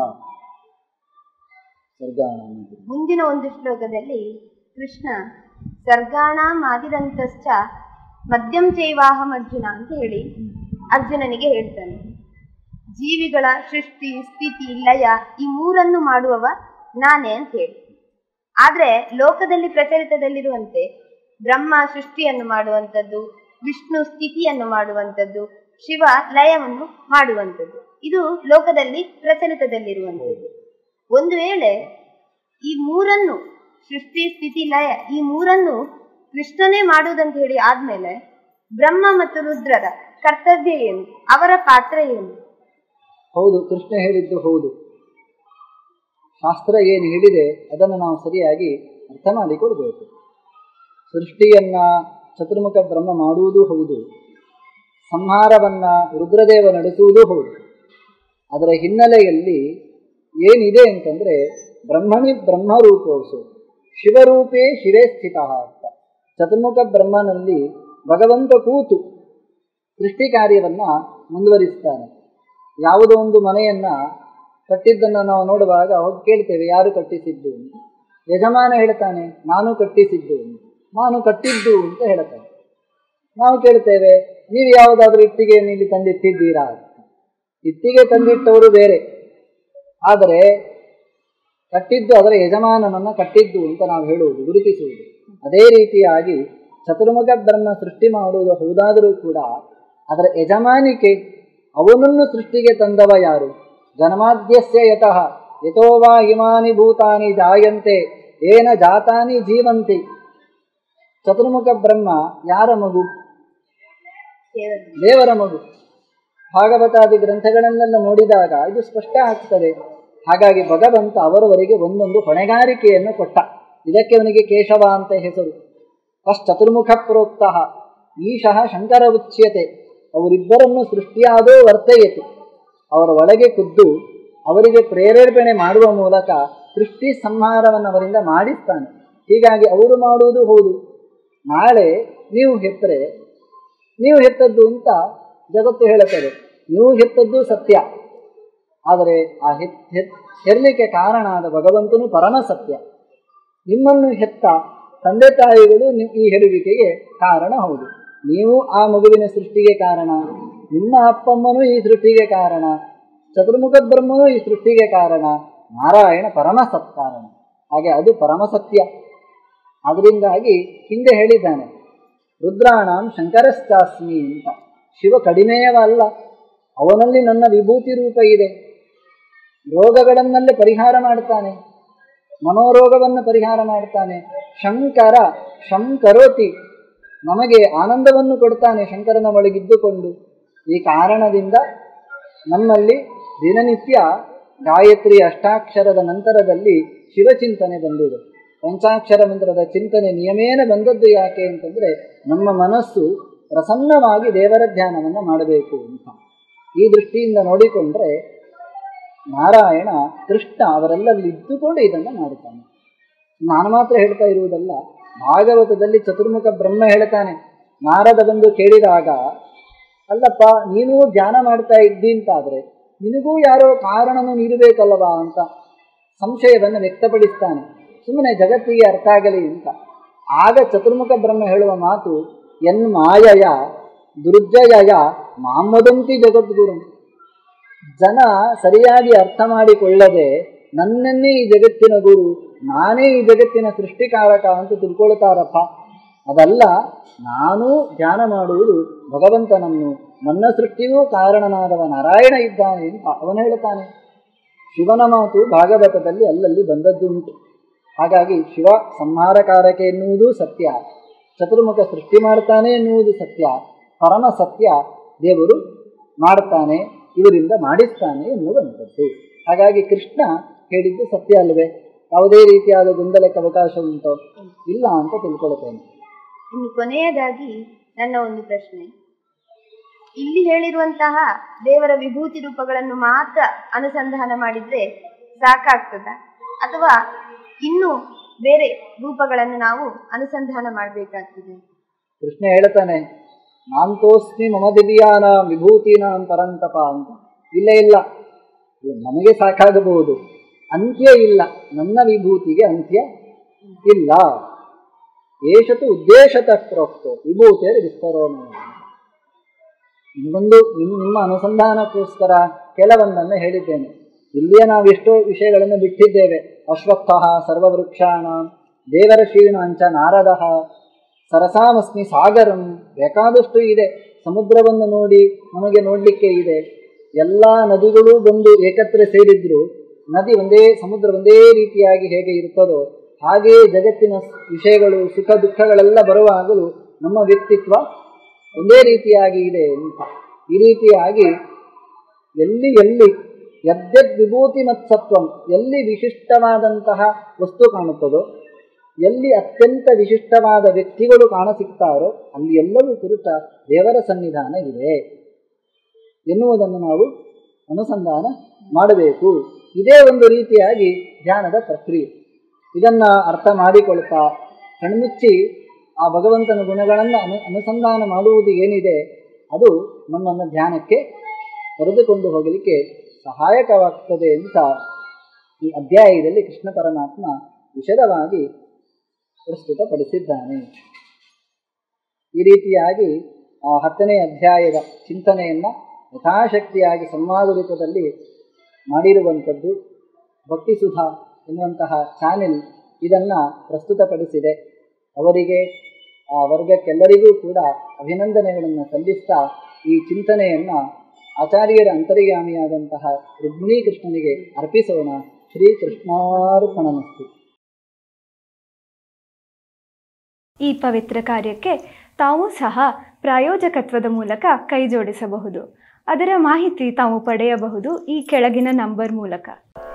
C: ಸರ್ಗಾಣಾಂ
B: ಮುಂದಿನ ಒಂದು ಶ್ಲೋಕದಲ್ಲಿ ಕೃಷ್ಣ ಸರ್ಗಾಣಾಂ ಆದಿರಂತಶ್ಚ ಮದ್ಯಂ ಚೈವಾಹಂ ಅರ್ಜುನ ಅಂತ ಹೇಳಿ ಅರ್ಜುನನಿಗೆ ಹೇಳ್ತಾನೆ. ಜೀವಿಗಳ ಸೃಷ್ಟಿ, ಸ್ಥಿತಿ, ಲಯ ಈ ಮೂರನ್ನು ಮಾಡುವವ ನಾನೇ ಅಂತ ಹೇಳಿ. ಆದ್ರೆ ಲೋಕದಲ್ಲಿ ಪ್ರಚಲಿತದಲ್ಲಿರುವಂತೆ ಬ್ರಹ್ಮ ಸೃಷ್ಟಿಯನ್ನು ಮಾಡುವಂಥದ್ದು, ವಿಷ್ಣು ಸ್ಥಿತಿಯನ್ನು ಮಾಡುವಂಥದ್ದು, ಶಿವ ಲಯವನ್ನು ಮಾಡುವಂಥದ್ದು, ಇದು ಲೋಕದಲ್ಲಿ ಪ್ರಚಲಿತದಲ್ಲಿರುವಂಥದ್ದು. ಒಂದು ವೇಳೆ ಈ ಮೂರನ್ನು, ಸೃಷ್ಟಿ, ಸ್ಥಿತಿ, ಲಯ ಈ ಮೂರನ್ನು ಕೃಷ್ಣನೇ ಮಾಡುವುದಂತ ಹೇಳಿ ಆದ್ಮೇಲೆ ಬ್ರಹ್ಮ ಮತ್ತು ರುದ್ರರ ಕರ್ತವ್ಯ ಏನು, ಅವರ ಪಾತ್ರ ಏನು?
C: ಹೌದು, ಕೃಷ್ಣ ಹೇಳಿದ್ದು ಹೌದು. ಶಾಸ್ತ್ರ ಏನು ಹೇಳಿದೆ ಅದನ್ನು ನಾವು ಸರಿಯಾಗಿ ಅರ್ಥ ಮಾಡಿಕೊಡ್ಬೇಕು. ಸೃಷ್ಟಿಯನ್ನ ಚತುರ್ಮುಖ ಬ್ರಹ್ಮ ಮಾಡುವುದೂ ಹೌದು, ಸಂಹಾರವನ್ನ ರುದ್ರದೇವ ನಡೆಸುವುದೂ ಹೌದು. ಅದರ ಹಿನ್ನೆಲೆಯಲ್ಲಿ ಏನಿದೆ ಅಂತಂದ್ರೆ ಬ್ರಹ್ಮಣಿ ಬ್ರಹ್ಮರೂಪೋಸು ಶಿವರೂಪೇ ಶಿವೇ ಸ್ಥಿತ ಅಂತ. ಚತುರ್ಮುಖ ಬ್ರಹ್ಮನಲ್ಲಿ ಭಗವಂತ ಕೂತು ಸೃಷ್ಟಿ ಕಾರ್ಯವನ್ನ ಮುಂದುವರಿಸ್ತಾನೆ. ಯಾವುದೋ ಒಂದು ಮನೆಯನ್ನ ಕಟ್ಟಿದ್ದನ್ನು ನಾವು ನೋಡುವಾಗ ಹೋಗಿ ಕೇಳ್ತೇವೆ, ಯಾರು ಕಟ್ಟಿಸಿದ್ದು ಅಂತ. ಯಜಮಾನ ಹೇಳ್ತಾನೆ, ನಾನು ಕಟ್ಟಿಸಿದ್ದು, ನಾನು ಕಟ್ಟಿದ್ದು ಅಂತ ಹೇಳ್ತಾನೆ. ನಾವು ಕೇಳ್ತೇವೆ, ನೀವು ಯಾವುದಾದ್ರೂ ಇಟ್ಟಿಗೆಯನ್ನು ಇಲ್ಲಿ ತಂದಿಟ್ಟಿದ್ದೀರಾ? ಇಟ್ಟಿಗೆ ತಂದಿಟ್ಟವರು ಬೇರೆ, ಆದರೆ ಕಟ್ಟಿದ್ದು ಅದರ ಯಜಮಾನನನ್ನ ಕಟ್ಟಿದ್ದು ಅಂತ ನಾವು ಹೇಳುವುದು, ಗುರುತಿಸುವುದು. ಅದೇ ರೀತಿಯಾಗಿ ಚತುರ್ಮುಖ ಬ್ರಹ್ಮ ಸೃಷ್ಟಿ ಮಾಡುವುದು ಹೌದಾದರೂ ಕೂಡ ಅದರ ಯಜಮಾನಿಕೆ, ಅವನನ್ನು ಸೃಷ್ಟಿಗೆ ತಂದವ ಯಾರು? ಜನ್ಮಾದ್ಯಸ್ಯ ಯತಃ ಯತೋ ವಾ ಇಮಾನಿ ಭೂತಾನಿ ಜಾಯಂತೆ ಏನ ಜಾತಾನಿ ಜೀವಂತಿ. ಚತುರ್ಮುಖ ಬ್ರಹ್ಮ ಯಾರ ಮಗು? ದೇವರ ಮಗು. ಭಾಗವತಾದಿ ಗ್ರಂಥಗಳನ್ನೆಲ್ಲ ನೋಡಿದಾಗ ಇದು ಸ್ಪಷ್ಟ ಆಗ್ತದೆ. ಹಾಗಾಗಿ ಭಗವಂತ ಅವರವರಿಗೆ ಒಂದೊಂದು ಹೊಣೆಗಾರಿಕೆಯನ್ನು ಕೊಟ್ಟ. ಇದಕ್ಕೆ ಅವನಿಗೆ ಕೇಶವ ಅಂತ ಹೆಸರು. ಅಶ್ಚತುರ್ಮುಖ ಪ್ರೋಕ್ತ ಈಶಃ ಶಂಕರ ಉಚ್ಯತೆ. ಅವರಿಬ್ಬರನ್ನು ಸೃಷ್ಟಿಯಾದೋ ವರ್ತಯತಿ, ಅವರ ಒಳಗೆ ಖುದ್ದು ಅವರಿಗೆ ಪ್ರೇರೇಪಣೆ ಮಾಡುವ ಮೂಲಕ ಸೃಷ್ಟಿ ಸಂಹಾರವನ್ನು ಅವರಿಂದ ಮಾಡಿಸ್ತಾನೆ. ಹೀಗಾಗಿ ಅವರು ಮಾಡುವುದು ಹೌದು. ನಾಳೆ ನೀವು ಹೆತ್ತರೆ ನೀವು ಹೆತ್ತದ್ದು ಅಂತ ಜಗತ್ತು ಹೇಳುತ್ತದೆ, ನೀವು ಹೆತ್ತದ್ದು ಸತ್ಯ. ಆದರೆ ಆ ಹೆತ್ ಹೆತ್ ಹೆರ್ಲಿಕ್ಕೆ ಕಾರಣ ಆದ ಭಗವಂತನು ಪರಮ ಸತ್ಯ. ನಿಮ್ಮನ್ನು ಹೆತ್ತ ತಂದೆ ತಾಯಿಗಳು ಈ ಹೆರುವಿಕೆಗೆ ಕಾರಣ ಹೌದು. ನೀವು ಆ ಮಗುವಿನ ಸೃಷ್ಟಿಗೆ ಕಾರಣ, ನಿಮ್ಮ ಅಪ್ಪಮ್ಮನೂ ಈ ಸೃಷ್ಟಿಗೆ ಕಾರಣ, ಚತುರ್ಮುಖ ಬ್ರಹ್ಮನೂ ಈ ಸೃಷ್ಟಿಗೆ ಕಾರಣ, ನಾರಾಯಣ ಪರಮ ಸತ್ಕಾರಣ. ಹಾಗೆ ಅದು ಪರಮ ಸತ್ಯ. ಅದರಿಂದಾಗಿ ಹಿಂದೆ ಹೇಳಿದ್ದಾನೆ, ರುದ್ರಾಣಾಂ ಶಂಕರಶ್ಚಾಸ್ಮಿ ಅಂತ. ಶಿವ ಕಡಿಮೆಯವ ಅಲ್ಲ, ಅವನಲ್ಲಿ ನನ್ನ ವಿಭೂತಿ ರೂಪ ಇದೆ. ರೋಗಗಳನ್ನೆಲ್ಲ ಪರಿಹಾರ ಮಾಡ್ತಾನೆ, ಮನೋರೋಗವನ್ನು ಪರಿಹಾರ ಮಾಡ್ತಾನೆ. ಶಂಕರ ಶಂಕರೋತಿ, ನಮಗೆ ಆನಂದವನ್ನು ಕೊಡ್ತಾನೆ ಶಂಕರನ ಒಳಗಿದ್ದುಕೊಂಡು. ಈ ಕಾರಣದಿಂದ ನಮ್ಮಲ್ಲಿ ದಿನನಿತ್ಯ ಗಾಯತ್ರಿ ಅಷ್ಟಾಕ್ಷರದ ನಂತರದಲ್ಲಿ ಶಿವಚಿಂತನೆ ಬಂದಿದೆ. ಪಂಚಾಕ್ಷರ ಮಂತ್ರದ ಚಿಂತನೆ ನಿಯಮೇನ ಬಂದದ್ದು ಯಾಕೆ ಅಂತಂದರೆ ನಮ್ಮ ಮನಸ್ಸು ಪ್ರಸನ್ನವಾಗಿ ದೇವರ ಧ್ಯಾನವನ್ನು ಮಾಡಬೇಕು ಅಂತ. ಈ ದೃಷ್ಟಿಯಿಂದ ನೋಡಿಕೊಂಡ್ರೆ ನಾರಾಯಣ ಕೃಷ್ಣ ಅವರೆಲ್ಲಲ್ಲಿ ಇದ್ದುಕೊಂಡು ಇದನ್ನು ಮಾಡುತ್ತಾನೆ. ನಾನು ಮಾತ್ರ ಹೇಳ್ತಾ ಇರುವುದಲ್ಲ, ಭಾಗವತದಲ್ಲಿ ಚತುರ್ಮುಖ ಬ್ರಹ್ಮ ಹೇಳ್ತಾನೆ. ನಾರದ ಬಂದು ಕೇಳಿದಾಗ, ಅಲ್ಲಪ್ಪ ನೀನೂ ಧ್ಯಾನ ಮಾಡ್ತಾ ಇದ್ದಿ ಅಂತಾದರೆ ನಿನಗೂ ಯಾರೋ ಕಾರಣನೂ ಇರಬೇಕಲ್ಲವಾ ಅಂತ ಸಂಶಯವನ್ನು ವ್ಯಕ್ತಪಡಿಸ್ತಾನೆ, ಸುಮ್ಮನೆ ಜಗತ್ತಿಗೆ ಅರ್ಥ ಆಗಲಿ ಅಂತ. ಆಗ ಚತುರ್ಮುಖ ಬ್ರಹ್ಮ ಹೇಳುವ ಮಾತು, ಎನ್ ಮಾಯಯ ದುರ್ಜಯ ಮಾಮದಂತಿ ಜಗದ್ಗುರು. ಜನ ಸರಿಯಾಗಿ ಅರ್ಥ ಮಾಡಿಕೊಳ್ಳದೆ ನನ್ನನ್ನೇ ಈ ಜಗತ್ತಿನ ಗುರು, ನಾನೇ ಈ ಜಗತ್ತಿನ ಸೃಷ್ಟಿಕಾರಕ ಅಂತ ತಿಳ್ಕೊಳ್ತಾರಪ್ಪ. ಅದಲ್ಲ, ನಾನು ಧ್ಯಾನ ಮಾಡುವುದು ಭಗವಂತನನ್ನು, ನನ್ನ ಸೃಷ್ಟಿಗೂ ಕಾರಣನಾದವ ನಾರಾಯಣ ಇದ್ದಾನೆ ಅಂತ ಅವನು ಹೇಳ್ತಾನೆ. ಶಿವನ ಮಾತು ಭಾಗವತದಲ್ಲಿ ಅಲ್ಲಲ್ಲಿ ಬಂದದ್ದುಂಟು. ಹಾಗಾಗಿ ಶಿವ ಸಂಹಾರಕಾರಕ ಎನ್ನುವುದೂ ಸತ್ಯ, ಚತುರ್ಮುಖ ಸೃಷ್ಟಿ ಮಾಡ್ತಾನೆ ಎನ್ನುವುದು ಸತ್ಯ, ಪರಮ ಸತ್ಯ ದೇವರು ಮಾಡ್ತಾನೆ, ಇವರಿಂದ ಮಾಡಿಸ್ತಾನೆ ಎನ್ನುವಂಥದ್ದು. ಹಾಗಾಗಿ ಕೃಷ್ಣ ಹೇಳಿದ್ದು ಸತ್ಯ ಅಲ್ಲವೇ? ಯಾವುದೇ ರೀತಿಯಾದ ಗೊಂದಲಕ್ಕೆ ಅವಕಾಶ ಉಂಟೋ? ಇಲ್ಲ ಅಂತ ತಿಳ್ಕೊಳ್ತೇನೆ.
B: ಇನ್ನು ಕೊನೆಯದಾಗಿ ನನ್ನ ಒಂದು ಪ್ರಶ್ನೆ, ಇಲ್ಲಿ ಹೇಳಿರುವಂತಹ ದೇವರ ವಿಭೂತಿ ರೂಪಗಳನ್ನು ಮಾತ್ರ ಅನುಸಂಧಾನ ಮಾಡಿದ್ರೆ ಸಾಕಾಗ್ತದ, ಅಥವಾ ಇನ್ನು ಬೇರೆ ರೂಪಗಳನ್ನು ನಾವು ಅನುಸಂಧಾನ ಮಾಡಬೇಕಾಗ್ತದೆ?
C: ಕೃಷ್ಣ ಹೇಳ್ತಾನೆ, ನಾಂತೋಸ್ಮಿ ಮಮ ದಿವ್ಯಾನ ವಿಭೂತಿನಾಂ ಪರಂತಪ ಅಂತ. ಇಲ್ಲ ಇಲ್ಲ, ನಮಗೆ ಸಾಕಾಗಬಹುದು, ಅಂತ್ಯ ಇಲ್ಲ, ನನ್ನ ವಿಭೂತಿಗೆ ಅಂತ್ಯ ಇಲ್ಲ. ಏಷತು ಉದ್ದೇಶತಃ ಪ್ರೋಕ್ತೋ ವಿಭೂತಿಯ ವಿಸ್ತರೋಣ. ಇನ್ನೊಂದು ನಿಮ್ಮ ನಿಮ್ಮ ಅನುಸಂಧಾನಕ್ಕೋಸ್ಕರ ಕೆಲವೊಂದನ್ನು ಹೇಳಿದ್ದೇನೆ. ಇಲ್ಲಿಯೇ ನಾವು ಎಷ್ಟೋ ವಿಷಯಗಳನ್ನು ಬಿಟ್ಟಿದ್ದೇವೆ. ಅಶ್ವತ್ಥಃ ಸರ್ವವೃಕ್ಷಾಣ ದೇವರ ಶ್ರೀಣಾಂಚ ನಾರದ ಸರಸಾಮಸ್ಮಿ ಸಾಗರಂ, ಬೇಕಾದಷ್ಟು ಇದೆ. ಸಮುದ್ರವನ್ನು ನೋಡಿ ನಮಗೆ ನೋಡಲಿಕ್ಕೆ ಇದೆ. ಎಲ್ಲ ನದಿಗಳು ಬಂದು ಏಕತ್ರ ಸೇರಿದ್ರು ನದಿ ಒಂದೇ ಸಮುದ್ರ ಒಂದೇ ರೀತಿಯಾಗಿ ಹೇಗೆ ಇರ್ತದೋ ಹಾಗೆಯೇ ಜಗತ್ತಿನ ವಿಷಯಗಳು ಸುಖ ದುಃಖಗಳೆಲ್ಲ ಬರುವಾಗಲೂ ನಮ್ಮ ವ್ಯಕ್ತಿತ್ವ ಒಂದೇ ರೀತಿಯಾಗಿ ಇದೆ ಅಂತ. ಈ ರೀತಿಯಾಗಿ ಎಲ್ಲಿ ಎಲ್ಲಿ ಯದ್ಯದ್ ವಿಭೂತಿ ಮತ್ಸತ್ವಂ, ಎಲ್ಲಿ ವಿಶಿಷ್ಟವಾದಂತಹ ವಸ್ತು ಕಾಣುತ್ತದೋ, ಎಲ್ಲಿ ಅತ್ಯಂತ ವಿಶಿಷ್ಟವಾದ ವ್ಯಕ್ತಿಗಳು ಕಾಣಸಿಗ್ತಾರೋ ಅಲ್ಲಿ ಎಲ್ಲವೂ ಕುರಿತ ದೇವರ ಸನ್ನಿಧಾನ ಇದೆ ಎನ್ನುವುದನ್ನು ನಾವು ಅನುಸಂಧಾನ ಮಾಡಬೇಕು. ಇದೇ ಒಂದು ರೀತಿಯಾಗಿ ಧ್ಯಾನದ ಪ್ರಕ್ರಿಯೆ. ಇದನ್ನು ಅರ್ಥ ಮಾಡಿಕೊಳ್ತಾ ಕಣ್ಮುಚ್ಚಿ ಆ ಭಗವಂತನ ಗುಣಗಳನ್ನು ಅನು ಅನುಸಂಧಾನ ಮಾಡುವುದು ಏನಿದೆ ಅದು ನಮ್ಮನ್ನು ಧ್ಯಾನಕ್ಕೆ ಕರೆದುಕೊಂಡು ಹೋಗಲಿಕ್ಕೆ ಸಹಾಯಕವಾಗ್ತದೆ ಅಂತ ಈ ಅಧ್ಯಾಯದಲ್ಲಿ ಕೃಷ್ಣ ಪರಮಾತ್ಮ ವಿಶದವಾಗಿ ಪ್ರಸ್ತುತಪಡಿಸಿದ್ದಾನೆ. ಈ ರೀತಿಯಾಗಿ ಆ ಹತ್ತನೇ ಅಧ್ಯಾಯದ ಚಿಂತನೆಯನ್ನು ಯಥಾಶಕ್ತಿಯಾಗಿ ಸಂವಾದ ರೂಪದಲ್ಲಿ ಮಾಡಿರುವಂಥದ್ದು ಭಕ್ತಿಸುಧಾ ಎನ್ನುವಂತಹ ಚಾನೆಲ್ ಇದನ್ನು ಪ್ರಸ್ತುತಪಡಿಸಿದೆ. ಅವರಿಗೆ ಆ ವರ್ಗಕ್ಕೆಲ್ಲರಿಗೂ ಕೂಡ ಅಭಿನಂದನೆಗಳನ್ನು ಸಲ್ಲಿಸ್ತಾ ಈ ಚಿಂತನೆಯನ್ನು ಆಚಾರ್ಯರ ಅಂತರ್ಯಾಮಿಯಾದಂತಹ ರುಕ್ಮಿಣೀ ಕೃಷ್ಣನಿಗೆ ಅರ್ಪಿಸೋಣ. ಶ್ರೀಕೃಷ್ಣಾರ್ಪಣಮಸ್ತು.
A: ಈ ಪವಿತ್ರ ಕಾರ್ಯಕ್ಕೆ ತಾವು ಸಹ ಪ್ರಾಯೋಜಕತ್ವದ ಮೂಲಕ ಕೈಜೋಡಿಸಬಹುದು. ಅದರ ಮಾಹಿತಿ ತಾವು ಪಡೆಯಬಹುದು ಈ ಕೆಳಗಿನ ನಂಬರ್ ಮೂಲಕ.